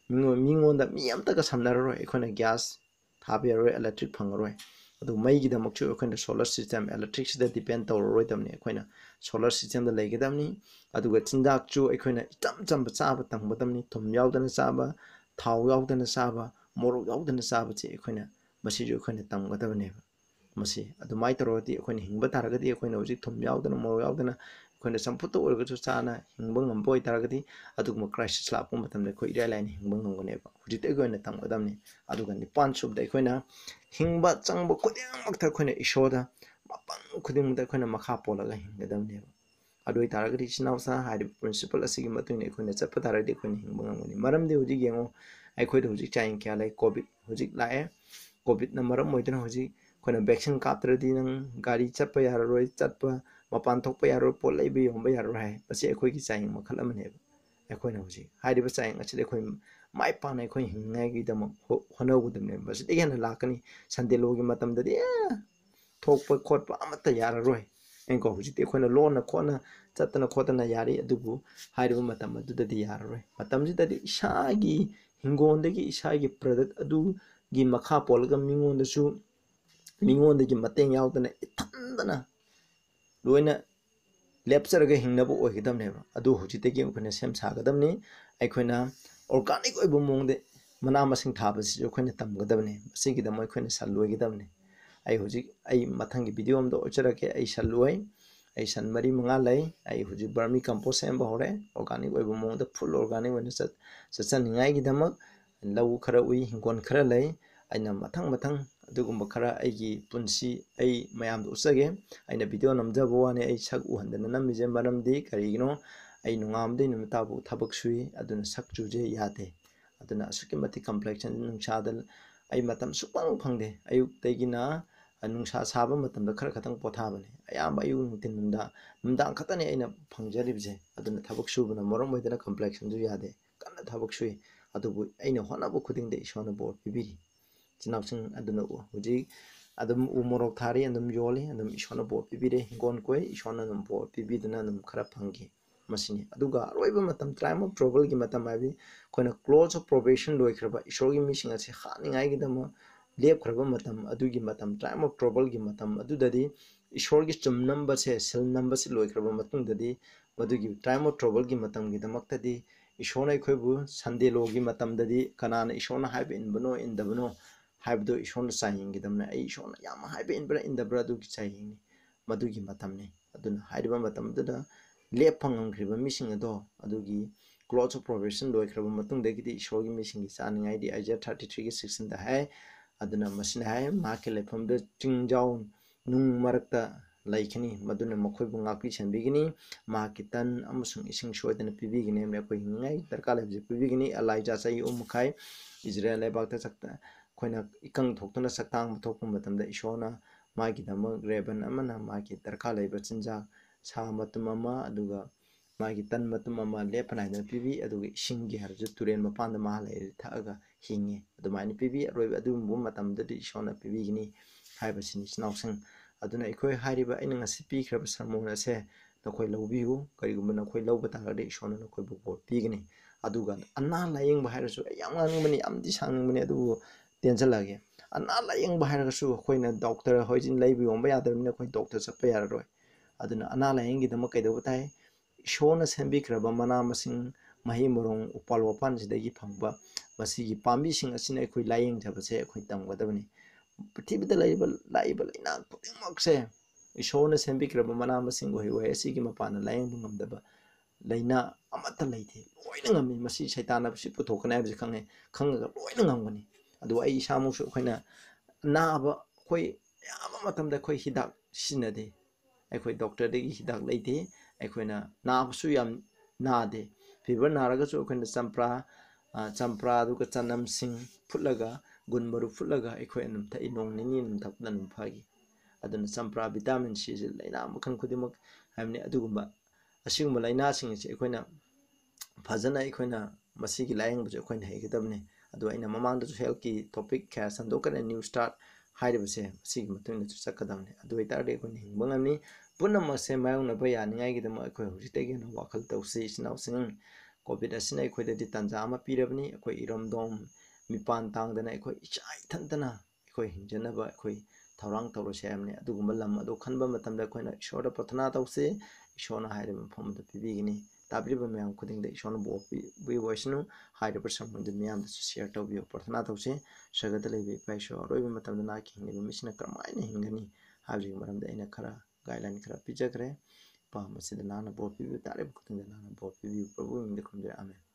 ꯃꯤꯉꯣꯟꯗ ꯃꯤ ꯑꯃꯇꯒ ꯁꯝꯅꯔꯔꯣꯏ ꯑꯩꯈꯣꯏꯅ ꯒ꯭ꯌꯥꯁ ꯊꯥꯕ ꯌꯥꯔꯣꯏ ꯏꯂꯦꯛꯇ꯭ꯔꯤꯛ ꯐꯪꯉꯔꯣꯏ ꯑꯗꯨ ꯃꯩꯒꯤꯗꯃꯛꯁꯨ ꯑꯩꯈꯣꯏꯅ ꯁꯣꯂꯔ ꯁꯤꯁꯇꯦꯝ ꯏꯂꯦꯛꯇ꯭ꯔꯤꯛꯁꯤꯗ ꯗꯤꯄꯦꯟ ꯇꯧꯔꯔꯣꯏꯗꯕꯅꯤ ꯑꯩꯈꯣꯏꯅ ꯁꯣꯂꯔ ꯁꯤꯁꯇꯦꯝꯗ ꯂꯩꯒꯗꯕꯅꯤ ꯑꯗꯨꯒ ꯆꯤꯟꯖꯥꯛꯁꯨ ꯑꯩꯈꯣꯏꯅ ꯏꯆꯝ ꯆꯝꯕ ꯆꯥꯕ ꯇꯝꯒꯗꯕꯅꯤ ꯊꯨꯝ ꯌꯥꯎꯗꯅ ꯆꯥꯕ ꯊꯥꯎ ꯌꯥꯎꯗꯅ ꯆꯥꯕ ꯃꯣꯔꯣꯛ ꯌꯥꯎꯗꯅ ꯆꯥꯕꯁꯤ ꯑꯩꯈꯣꯏꯅ ꯃꯁꯤꯁꯨ ꯑꯩꯈꯣꯏꯅ ꯇꯝꯒꯗꯕꯅꯦꯕ ꯃꯁꯤ ꯑꯗꯨꯃꯥꯏꯅ ꯇꯧꯔꯒꯗꯤ ꯑꯩꯈꯣꯏꯅ ꯍꯤꯡꯕ ꯇꯥꯔꯒꯗꯤ ꯑꯩꯈꯣꯏꯅ ꯍꯧꯖꯤꯛ ꯊꯨꯝ ꯌꯥꯎꯗꯅ ꯃꯣꯔꯣꯛ ꯌꯥꯎꯗꯅ ꯑꯩꯈꯣꯏꯅ ꯆꯝꯐꯨꯠꯇ ꯑꯣꯏꯔꯒꯁꯨ ꯆꯥꯅ ꯍꯤꯡꯕ ꯉꯝꯕ ꯑꯣꯏꯇꯥꯔꯒꯗꯤ ꯑꯗꯨꯒꯨꯝꯕ ꯀ꯭ꯔꯥꯏꯁꯤꯁ ꯂꯥꯛꯄ ꯃꯇꯝꯗ ꯑꯩꯈꯣꯏ ꯏꯔꯥꯏ ꯂꯥꯏꯅ ꯍꯤꯡꯕ ꯉꯝꯒꯅꯦꯕ ꯍꯧꯖꯤꯛꯇꯒꯤ ꯑꯣꯏꯅ ꯇꯝꯒꯗꯕꯅꯤ ꯑꯗꯨꯒ ꯅꯤꯄꯥꯟ ꯁꯨꯕꯗ ꯑꯩꯈꯣꯏꯅ ꯍꯤꯡꯕ ꯆꯪꯕ ꯈꯨꯗꯤꯡꯃꯛꯇ ꯑꯩꯈꯣꯏꯅ ꯏꯁꯣꯔꯗ ꯃꯐꯝ ꯈꯨꯗꯤꯡꯃꯛꯇ ꯑꯩꯈꯣꯏꯅ ꯃꯈꯥ ꯄꯣꯜꯂꯒ ꯍꯤꯡꯒꯗꯕꯅꯦꯕ ꯑꯗꯨ ꯑꯣꯏꯇꯥꯔꯒꯗꯤ ꯏꯆꯤꯟ ꯏꯅꯥꯎꯁꯥ ꯍꯥꯏꯔꯤꯕ ꯄ꯭ꯔꯤꯟꯁꯤꯄꯜ ꯑꯁꯤꯒꯤ ꯃꯇꯨꯡ ꯏꯟꯅ ꯑꯩꯈꯣꯏꯅ ꯆꯠꯄ ꯇꯥꯔꯒꯗꯤ ꯑꯩꯈꯣꯏꯅ ꯍꯤꯡꯕ ꯉꯝꯒꯅꯤ ꯃꯔꯝꯗꯤ ꯍꯧꯖꯤꯛ ꯌꯦꯡꯉꯨ ꯑꯩꯈꯣꯏꯗ ꯍꯧꯖꯤꯛ ꯆꯥꯏꯡ ꯀꯌꯥ ꯂꯩ ꯀꯣꯚꯤꯠ ꯍꯧꯖꯤꯛ ꯂꯥꯛꯑꯦ ꯀꯣꯚꯤꯠꯅ ꯃꯔꯝ ꯑꯣꯏꯗꯨꯅ ꯍꯧꯖꯤꯛ ꯑꯩꯈꯣꯏꯅ ꯚꯦꯛꯁꯤꯟ ꯀꯥꯞꯇ꯭ꯔꯗꯤ ꯅꯪ ꯒꯥꯔꯤ ꯆꯠꯄ ꯌꯥꯔꯔꯣꯏ ꯆꯠꯄ ꯃꯄꯥꯟ ꯊꯣꯛꯄ ꯌꯥꯔꯣꯏ ꯄꯣꯠ ꯂꯩꯕ ꯌꯣꯟꯕ ꯌꯥꯔꯣꯏ ꯍꯥꯏ ꯃꯁꯤ ꯑꯩꯈꯣꯏꯒꯤ ꯆꯥꯏꯡ ꯃꯈꯜ ꯑꯃꯅꯦꯕ ꯑꯩꯈꯣꯏꯅ ꯍꯧꯖꯤꯛ ꯍꯥꯏꯔꯤꯕ ꯆꯥꯏꯡ ꯑꯁꯤꯗ ꯑꯩꯈꯣꯏ ꯃꯥꯏ ꯄꯥꯛꯅ ꯑꯩꯈꯣꯏ ꯍꯤꯡꯅꯤꯡꯉꯥꯏꯒꯤꯗꯃꯛ ꯍꯣꯠꯅꯒꯗꯕꯅꯦꯕ ꯃꯁꯤꯗꯒꯤ ꯍꯦꯟꯅ ꯂꯥꯛꯀꯅꯤ ꯁꯟꯗꯦꯂꯣꯒꯤ ꯃꯇꯝꯗꯗꯤ ꯑꯦ ꯊꯣꯛꯄ ꯈꯣꯠꯄ ꯑꯃꯠꯇ ꯌꯥꯔꯔꯣꯏ ꯑꯩꯀꯣ ꯍꯧꯖꯤꯛꯇꯤ ꯑꯩꯈꯣꯏꯅ ꯂꯣꯟꯅ ꯈꯣꯠꯅ ꯆꯠꯇꯅ ꯈꯣꯠꯇꯅ ꯌꯥꯔꯤ ꯑꯗꯨꯕꯨ ꯍꯥꯏꯔꯤꯕ ꯃꯇꯝ ꯑꯗꯨꯗꯗꯤ ꯌꯥꯔꯔꯣꯏ ꯃꯇꯝꯁꯤꯗꯗꯤ ꯏꯁꯥꯒꯤ ꯍꯤꯡꯒꯣꯜꯗꯒꯤ ꯏꯁꯥꯒꯤ ꯄ꯭ꯔꯗꯛ ꯑꯗꯨꯒꯤ ꯃꯈꯥ ꯄꯣꯜꯂꯒ ꯃꯤꯉꯣꯟꯗꯁꯨ ꯃꯤꯉꯣꯟꯗꯒꯤ ꯃꯇꯦꯡ ꯌꯥꯎꯗꯅ ꯏꯊꯟꯗꯅ ꯂꯣꯏꯅ ꯂꯦꯞꯆꯔꯒ ꯍꯤꯡꯅꯕ ꯑꯣꯏꯒꯗꯕꯅꯦꯕ ꯑꯗꯨ ꯍꯧꯖꯤꯛꯇꯒꯤ ꯑꯩꯈꯣꯏꯅ ꯁꯦꯝ ꯁꯥꯒꯗꯕꯅꯤ ꯑꯩꯈꯣꯏꯅ ꯑꯣꯔꯒꯥꯅꯤꯛ ꯑꯣꯏꯕ ꯃꯑꯣꯡꯗ ꯃꯅꯥ ꯃꯁꯤꯡ ꯊꯥꯕꯁꯤꯁꯨ ꯑꯩꯈꯣꯏꯅ ꯇꯝꯒꯗꯕꯅꯤ ꯃꯁꯤꯒꯤꯗꯃꯛ ꯑꯩꯈꯣꯏꯅ ꯁꯟ ꯂꯣꯏꯒꯗꯕꯅꯤ ꯑꯩ ꯍꯧꯖꯤꯛ ꯑꯩ ꯃꯊꯪꯒꯤ ꯚꯤꯗꯤꯑꯣ ꯑꯃꯗ ꯎꯠꯆꯔꯛꯀꯦ ꯑꯩ ꯁꯟ ꯂꯣꯏ ꯑꯩ ꯁꯟ ꯃꯔꯤ ꯃꯉꯥ ꯂꯩ ꯑꯩ ꯍꯧꯖꯤꯛ ꯕꯔꯃꯤ ꯀꯝꯄꯣꯁ ꯁꯦꯝꯕ ꯍꯧꯔꯦ ꯑꯣꯔꯒꯥꯅꯤꯛ ꯑꯣꯏꯕ ꯃꯑꯣꯡꯗ ꯐꯨꯜ ꯑꯣꯔꯒꯥꯅꯤꯛ ꯑꯣꯏꯅ ꯆꯠꯆꯅꯤꯡꯉꯥꯏꯒꯤꯗꯃꯛ ꯂꯧ ꯈꯔ ꯎꯏ ꯍꯤꯡꯒꯣꯜ ꯈꯔ ꯂꯩ ꯑꯩꯅ ꯃꯊꯪ ꯃꯊꯪ ꯑꯗꯨꯒꯨꯝꯕ ꯈꯔ ꯑꯩꯒꯤ ꯄꯨꯟꯁꯤ ꯑꯩ ꯃꯌꯥꯝꯗ ꯎꯠꯆꯒꯦ ꯑꯩꯅ ꯚꯤꯗꯤꯑꯣ ꯅꯝꯖꯕ ꯋꯥꯅꯤ ꯑꯩ ꯁꯛ ꯎꯍꯟꯗꯅ ꯅꯝꯃꯤꯁꯦ ꯃꯔꯝꯗꯤ ꯀꯔꯤꯒꯤꯅꯣ ꯑꯩ ꯅꯣꯡꯉꯥꯝꯗꯩ ꯅꯨꯃꯤꯠ ꯇꯥꯕꯨ ꯊꯕꯛ ꯁꯨꯏ ꯑꯗꯨꯅ ꯁꯛ ꯆꯨꯁꯦ ꯌꯥꯗꯦ ꯑꯗꯨꯅ ꯑꯁꯨꯛꯀꯤ ꯃꯇꯤꯛ ꯀꯝꯄ꯭ꯂꯦꯛꯁꯟ ꯅꯨꯡꯁꯥꯗ ꯑꯩ ꯃꯇꯝ ꯁꯨꯛꯐꯪ ꯐꯪꯗꯦ ꯑꯌꯨꯛꯇꯒꯤꯅ ꯅꯨꯡꯁꯥ ꯁꯥꯕ ꯃꯇꯝꯗ ꯈꯔ ꯈꯛꯇꯪ ꯄꯣꯊꯥꯕꯅꯤ ꯑꯌꯥꯝꯕ ꯑꯌꯨꯛ ꯅꯨꯡꯊꯤꯟ ꯅꯨꯡꯗꯥꯡ ꯅꯨꯡꯗꯥꯡ ꯈꯛꯇꯅꯤ ꯑꯩꯅ ꯐꯪꯖꯔꯤꯕꯁꯦ ꯑꯗꯨꯅ ꯊꯕꯛ ꯁꯨꯕꯅ ꯃꯔꯝ ꯑꯣꯏꯗꯅ ꯀꯝꯄ꯭ꯂꯦꯛꯁꯟꯁꯨ ꯌꯥꯗꯦ ꯀꯟꯅ ꯊꯕꯛ ꯁꯨꯏ ꯑꯗꯨꯕꯨ ꯑꯩꯅ ꯍꯣꯠꯅꯕ ꯈꯨꯗꯤꯡꯗ ꯏꯁꯣꯔꯅ ꯕꯣꯔ ꯄꯤꯕꯤꯔꯤ ꯏꯆꯤꯟꯅꯥꯎꯁꯤꯡ ꯑꯗꯨꯅ ꯍꯧꯖꯤꯛ ꯑꯗꯨꯝ ꯎ ꯃꯣꯔꯣꯛ ꯊꯥꯔꯤ ꯑꯗꯨꯝ ꯌꯣꯜꯂꯤ ꯑꯗꯨꯝ ꯏꯁꯣꯔꯅ ꯕꯣꯔ ꯄꯤꯕꯤꯔꯦ ꯍꯤꯡꯒꯣꯜ ꯀꯣꯏ ꯏꯁꯣꯔꯅ ꯑꯗꯨꯝ ꯕꯣꯔ ꯄꯤꯕꯤꯗꯨꯅ ꯑꯗꯨꯝ ꯈꯔ ꯐꯪꯈꯤ ꯃꯁꯤꯅꯤ ꯑꯗꯨꯒ ꯑꯔꯣꯏꯕ ꯃꯇꯝ ꯇꯥꯏꯝ ꯑꯣꯐ ꯇ꯭ꯔꯣꯕꯜꯒꯤ ꯃꯇꯝ ꯍꯥꯏꯕꯗꯤ ꯑꯩꯈꯣꯏꯅ ꯀ꯭ꯂꯣꯖ ꯑꯣꯐ ꯄ꯭ꯔꯣꯕꯦꯁꯟ ꯂꯣꯏꯈ꯭ꯔꯕ ꯏꯁꯣꯔꯒꯤ ꯃꯤꯁꯤꯡ ꯑꯁꯤ ꯍꯥꯠꯅꯤꯡꯉꯥꯏꯒꯤꯗꯃꯛ ꯂꯦꯞꯈ꯭ꯔꯕ ꯃꯇꯝ ꯑꯗꯨꯒꯤ ꯃꯇꯝ ꯇꯥꯏꯝ ꯑꯣꯐ ꯇ꯭ꯔꯣꯕꯜꯒꯤ ꯃꯇꯝ ꯑꯗꯨꯗꯗꯤ ꯏꯁꯣꯔꯒꯤ ꯆꯨꯝ ꯅꯝꯕꯁꯦ ꯁꯤꯜ ꯅꯝꯕꯁꯤ ꯂꯣꯏꯈ꯭ꯔꯕ ꯃꯇꯨꯡꯗꯗꯤ ꯃꯗꯨꯒꯤ ꯇꯥꯏꯝ ꯑꯣꯐ ꯇ꯭ꯔꯣꯕꯜꯒꯤ ꯃꯇꯝꯒꯤꯗꯃꯛꯇꯗꯤ ꯏꯁꯣꯔꯅ ꯑꯩꯈꯣꯏꯕꯨ ꯁꯟꯗꯦ ꯂꯣꯒꯤ ꯃꯇꯝꯗꯗꯤ ꯀꯅꯥꯅ ꯏꯁꯣꯔꯅ ꯍꯥꯏꯕ ꯏꯟꯕꯅꯣ ꯏꯟꯗꯕꯅꯣ ꯍꯥꯏꯕꯗꯨ ꯏꯁꯣꯔꯅ ꯆꯥꯡꯌꯦꯡꯒꯗꯕꯅꯤ ꯑꯩ ꯏꯁꯣꯔꯅ ꯌꯥꯝ ꯍꯥꯏꯕ ꯏꯟꯕ꯭ꯔꯥ ꯏꯟꯗꯕ꯭ꯔꯥ ꯑꯗꯨꯒꯤ ꯆꯥꯡꯌꯦꯡꯅꯤ ꯃꯗꯨꯒꯤ ꯃꯇꯝꯅꯤ ꯑꯗꯨꯅ ꯍꯥꯏꯔꯤꯕ ꯃꯇꯝꯗꯨꯗ ꯂꯦꯞꯄ ꯉꯝꯈ꯭ꯔꯤꯕ ꯃꯤꯁꯤꯡ ꯑꯗꯣ ꯑꯗꯨꯒꯤ ꯀ꯭ꯂꯣꯖ ꯑꯣꯐ ꯄ꯭ꯔꯣꯕꯦꯁꯟ ꯂꯣꯏꯈ꯭ꯔꯕ ꯃꯇꯨꯡꯗꯒꯤꯗꯤ ꯏꯁꯣꯔꯒꯤ ꯃꯤꯁꯤꯡꯒꯤ ꯆꯥꯅꯤꯡꯉꯥꯏꯗꯤ ꯑꯥꯏꯖꯤꯌꯥ ꯊꯥꯔꯇꯤ ꯊ꯭ꯔꯤꯒꯤ ꯁꯤꯛꯁꯇꯤꯟꯗ ꯍꯥꯏ ꯑꯗꯨꯅ ꯃꯁꯤꯅ ꯍꯥꯏ ꯃꯍꯥꯛꯀꯤ ꯂꯩꯐꯝꯗ ꯆꯤꯡꯖꯥꯎ ꯅꯨꯡ ꯃꯔꯛꯇ ꯂꯩꯈꯤꯅꯤ ꯃꯗꯨꯅ ꯃꯈꯣꯏꯕꯨ ꯉꯥꯛꯄꯤ ꯁꯦꯟꯕꯤꯒꯅꯤ ꯃꯍꯥꯛꯀꯤ ꯇꯟ ꯑꯃꯁꯨꯡ ꯏꯁꯤꯡ ꯁꯣꯏꯗꯅ ꯄꯤꯕꯤꯒꯅꯤ ꯑꯩꯈꯣꯏ ꯍꯤꯡꯅꯤꯡꯉꯥꯏ ꯗꯔꯀꯥꯔ ꯂꯩꯕꯁꯤ ꯄꯤꯕꯤꯒꯅꯤ ꯑꯦꯂꯥꯏꯖꯥ ꯆꯍꯤ ꯑꯍꯨꯝ ꯃꯈꯥꯏ ꯏꯖꯔꯦꯜ ꯂꯩꯕꯥꯛꯇ ꯑꯩꯈꯣꯏꯅ ꯏꯀꯪ ꯊꯣꯛꯇꯨꯅ ꯁꯛꯇꯥꯡꯕ ꯊꯣꯛꯄ ꯃꯇꯝꯗ ꯏꯁꯣꯔꯅ ꯃꯥꯒꯤꯗꯃꯛ ꯔꯦꯕꯟ ꯑꯃꯅ ꯃꯥꯒꯤ ꯗꯔꯀꯥꯔ ꯂꯩꯕ ꯆꯤꯟꯖꯥꯛ ꯁꯥ ꯃꯇꯨꯝ ꯑꯃ ꯑꯗꯨꯒ ꯃꯥꯒꯤ ꯇꯟ ꯃꯇꯨꯝ ꯑꯃ ꯂꯦꯞꯄ ꯅꯥꯏꯗꯅ ꯄꯤꯕꯤ ꯑꯗꯨꯒ ꯏꯁꯤꯡꯒꯤ ꯍꯥꯏꯔꯁꯨ ꯇꯨꯔꯦꯟ ꯃꯄꯥꯟꯗ ꯃꯥ ꯂꯩꯔꯗꯤ ꯊꯛꯑꯒ ꯍꯤꯡꯉꯤ ꯑꯗꯨꯃꯥꯏꯅ ꯄꯤꯕꯤ ꯑꯔꯣꯏꯕ ꯑꯗꯨꯒꯨꯝꯕ ꯃꯇꯝꯗꯗꯤ ꯏꯁꯣꯔꯅ ꯄꯤꯕꯤꯒꯅꯤ ꯍꯥꯏꯕꯁꯤꯅꯤ ꯏꯆꯤꯟꯅꯥꯎꯁꯤꯡ ꯑꯗꯨꯅ ꯑꯩꯈꯣꯏ ꯍꯥꯏꯔꯤꯕ ꯑꯩꯅ ꯉꯁꯤ ꯄꯤꯈ꯭ꯔꯕ ꯁꯔꯃꯣꯟ ꯑꯁꯦ ꯅꯈꯣꯏ ꯂꯧꯕꯤꯌꯨ ꯀꯔꯤꯒꯨꯝꯕ ꯅꯈꯣꯏ ꯂꯧꯕ ꯇꯥꯔꯒꯗꯤ ꯏꯁꯣꯔꯅ ꯅꯈꯣꯏꯕꯨ ꯕꯣꯔ ꯄꯤꯒꯅꯤ ꯑꯗꯨꯒ ꯑꯅꯥ ꯂꯥꯏꯌꯦꯡꯕ ꯍꯥꯏꯔꯁꯨ ꯑꯩ ꯌꯥꯝ ꯉꯥꯡꯅꯤꯡꯕꯅꯤ ꯌꯥꯝꯗꯤ ꯁꯥꯡꯅꯤꯡꯕꯅꯤ ꯑꯗꯨꯕꯨ ꯇꯦꯟꯁꯤꯜꯂꯛꯑꯒꯦ ꯑꯅꯥ ꯂꯥꯏꯌꯦꯡꯕ ꯍꯥꯏꯔꯒꯁꯨ ꯑꯩꯈꯣꯏꯅ ꯗꯣꯛꯇꯔ ꯍꯧꯖꯤꯛ ꯂꯩꯕ ꯌꯣꯟꯕ ꯌꯥꯗ꯭ꯔꯕꯅꯤꯅ ꯑꯩꯈꯣꯏ ꯗꯣꯛꯇꯔ ꯆꯠꯄ ꯌꯥꯔꯔꯣꯏ ꯑꯗꯨꯅ ꯑꯅꯥ ꯂꯥꯏꯌꯦꯡꯒꯤꯗꯃꯛ ꯀꯩꯗꯧꯕ ꯇꯥꯏ ꯏꯁꯣꯔꯅ ꯁꯦꯝꯕꯤꯈ꯭ꯔꯕ ꯃꯅꯥ ꯃꯁꯤꯡ ꯃꯍꯩ ꯃꯔꯣꯡ ꯎꯄꯥꯜ ꯋꯥꯄꯥꯟꯁꯤꯗꯒꯤ ꯐꯪꯕ ꯃꯁꯤꯒꯤ ꯄꯥꯝꯕꯤꯁꯤꯡ ꯑꯁꯤꯅ ꯑꯩꯈꯣꯏ ꯂꯥꯏꯌꯦꯡꯖꯕꯁꯦ ꯑꯩꯈꯣꯏ ꯇꯝꯒꯗꯕꯅꯤ ꯄ꯭ꯔꯤꯊꯤꯕꯤꯗ ꯂꯩꯔꯤꯕ ꯂꯥꯛꯏꯕ ꯂꯩꯅꯥ ꯈꯨꯗꯤꯡꯃꯛꯁꯦ ꯏꯁꯣꯔꯅ ꯁꯦꯝꯕꯤꯈ꯭ꯔꯕ ꯃꯅꯥ ꯃꯁꯤꯡ ꯎꯍꯩ ꯋꯥꯍꯩ ꯑꯁꯤꯒꯤ ꯃꯄꯥꯟꯅ ꯂꯥꯏꯌꯦꯡꯕ ꯉꯝꯗꯕ ꯂꯩꯅꯥ ꯑꯃꯠꯇ ꯂꯩꯇꯦ ꯂꯣꯏꯅ ꯉꯝꯃꯤ ꯃꯁꯤ ꯁꯩꯇꯥꯟꯅ ꯁꯤ ꯄꯨꯊꯣꯛꯀꯅꯤ ꯍꯥꯏꯕꯁꯤ ꯈꯪꯉꯦ ꯈꯪꯉꯒ ꯂꯣꯏꯅ ꯉꯝꯒꯅꯤ ꯑꯗꯨꯒ ꯑꯩ ꯏꯁꯥꯃꯛꯁꯨ ꯑꯩꯈꯣꯏꯅ ꯅꯥꯕ ꯑꯩꯈꯣꯏ ꯑꯌꯥꯝꯕ ꯃꯇꯝꯗ ꯑꯩꯈꯣꯏ ꯍꯤꯗꯥꯛ ꯁꯤꯖꯤꯟꯅꯗꯦ ꯑꯩꯈꯣꯏ ꯗꯣꯛꯇꯔꯗꯒꯤ ꯍꯤꯗꯥꯛ ꯂꯩꯇꯦ ꯑꯩꯈꯣꯏꯅ ꯅꯥꯕꯁꯨ ꯌꯥꯝ ꯅꯥꯗꯦ ꯐꯤꯚꯔ ꯅꯥꯔꯒꯁꯨ ꯑꯩꯈꯣꯏꯅ ꯆꯝꯄ꯭ꯔꯥ ꯆꯝꯄ꯭ꯔꯥ ꯑꯗꯨꯒ ꯆꯅꯝꯁꯤꯡ ꯐꯨꯠꯂꯒ ꯒꯨꯟ ꯃꯔꯨ ꯐꯨꯠꯂꯒ ꯑꯩꯈꯣꯏ ꯑꯗꯨꯝ ꯊꯛꯏ ꯅꯣꯡ ꯅꯤꯅꯤ ꯑꯗꯨꯝ ꯊꯛꯄꯗ ꯑꯗꯨꯝ ꯐꯈꯤ ꯑꯗꯨꯅ ꯆꯝꯄ꯭ꯔꯥ ꯚꯤꯇꯥꯃꯤꯟ ꯁꯤꯁꯦ ꯂꯩꯅꯥ ꯃꯈꯜ ꯈꯨꯗꯤꯡꯃꯛ ꯍꯥꯏꯕꯅꯤ ꯑꯗꯨꯒꯨꯝꯕ ꯑꯁꯤꯒꯨꯝꯕ ꯂꯩꯅꯥꯁꯤꯡ ꯑꯁꯤ ꯑꯩꯈꯣꯏꯅ ꯐꯖꯅ ꯑꯩꯈꯣꯏꯅ ꯃꯁꯤꯒꯤ ꯂꯥꯏꯌꯦꯡꯕꯁꯨ ꯑꯩꯈꯣꯏꯅ ꯍꯩꯒꯗꯕꯅꯤ ꯑꯗꯣ ꯑꯩꯅ ꯃꯃꯥꯡꯗꯁꯨ ꯍꯦꯜꯊꯀꯤ ꯇꯣꯄꯤꯛ ꯀꯌꯥ ꯁꯟꯗꯣꯛꯀꯅꯤ ꯅ꯭ꯌꯨ ꯁ꯭ꯇꯥꯔꯠ ꯍꯥꯏꯔꯤꯕꯁꯦ ꯃꯁꯤꯒꯤ ꯃꯇꯨꯡ ꯏꯟꯅꯁꯨ ꯆꯠꯀꯗꯕꯅꯤ ꯑꯗꯨ ꯑꯣꯏꯇꯥꯔꯗꯤ ꯑꯩꯈꯣꯏꯅ ꯍꯤꯡꯕ ꯉꯝꯃꯤ ꯄꯨꯝꯅꯃꯛꯁꯦ ꯃꯥꯌꯣꯛꯅꯕ ꯌꯥꯅꯤꯡꯉꯥꯏꯒꯤꯗꯃꯛ ꯑꯩꯈꯣꯏ ꯍꯧꯖꯤꯛꯇꯒꯤ ꯍꯦꯟꯅ ꯋꯥꯈꯜ ꯇꯧꯁꯤ ꯏꯆꯤꯟꯅꯥꯎꯁꯤꯡ ꯀꯣꯚꯤꯠ ꯑꯁꯤꯅ ꯑꯩꯈꯣꯏꯗꯗꯤ ꯇꯥꯟꯖꯥ ꯑꯃ ꯄꯤꯔꯕꯅꯤ ꯑꯩꯈꯣꯏ ꯏꯔꯣꯝꯗꯣꯝ ꯃꯤꯄꯥꯟ ꯇꯥꯡꯗꯅ ꯑꯩꯈꯣꯏ ꯏꯆꯥ ꯏꯊꯟꯇꯅ ꯑꯩꯈꯣꯏ ꯍꯤꯡꯖꯅꯕ ꯑꯩꯈꯣꯏ ꯊꯧꯔꯥꯡ ꯇꯧꯔꯁꯤ ꯍꯥꯏꯕꯅꯤ ꯑꯗꯨꯒꯨꯝꯕ ꯂꯝ ꯑꯗꯨ ꯈꯟꯕ ꯃꯇꯝꯗ ꯑꯩꯈꯣꯏꯅ ꯏꯁꯣꯔꯗ ꯄ꯭ꯔꯊꯅꯥ ꯇꯧꯁꯤ ꯏꯁꯣꯔꯅ ꯍꯥꯏꯔꯤꯕ ꯃꯐꯝ ꯑꯗꯨ ꯄꯤꯕꯤꯒꯅꯤ ꯇꯥꯕꯤꯔꯤꯕ ꯃꯌꯥꯝ ꯈꯨꯗꯤꯡꯗ ꯏꯁꯣꯔꯅ ꯕꯣꯔ ꯄꯤꯕꯤꯌꯨ ꯑꯣꯏꯁꯅꯨ ꯍꯥꯏꯔꯤꯕ ꯁꯔꯃꯣꯟꯗꯨ ꯃꯤꯌꯥꯝꯗꯁꯨ ꯁꯤꯌꯔ ꯇꯧꯕꯤꯌꯨ ꯄ꯭ꯔꯊꯅꯥ ꯇꯧꯁꯤ ꯁꯔꯒꯗ ꯂꯩꯕ ꯏꯄꯥ ꯏꯁꯣꯔ ꯑꯔꯣꯏꯕ ꯃꯇꯝꯗ ꯅꯍꯥꯛꯀꯤ ꯍꯤꯡꯂꯤꯕ ꯃꯤꯁꯤꯅ ꯀꯔꯝꯍꯥꯏꯅ ꯍꯤꯡꯒꯅꯤ ꯍꯥꯏꯕꯁꯤꯒꯤ ꯃꯔꯝꯗ ꯑꯩꯅ ꯈꯔ ꯒꯥꯏꯗꯂꯥꯏꯟ ꯈꯔ ꯄꯤꯖꯈ꯭ꯔꯦ ꯏꯄꯥ ꯃꯁꯤꯗ ꯅꯍꯥꯛꯅ ꯕꯣꯔ ꯄꯤꯕꯤꯌꯨ ꯇꯥꯔꯤꯕ ꯈꯨꯗꯤꯡꯗ ꯅꯍꯥꯛꯅ ꯕꯣꯔ ꯄꯤꯕꯤꯌꯨ ꯄ꯭ꯔꯚꯨꯒꯤ ꯃꯤꯡꯗ ꯈꯨꯔꯨꯝꯖꯔꯤ ꯑꯥꯃꯦꯟ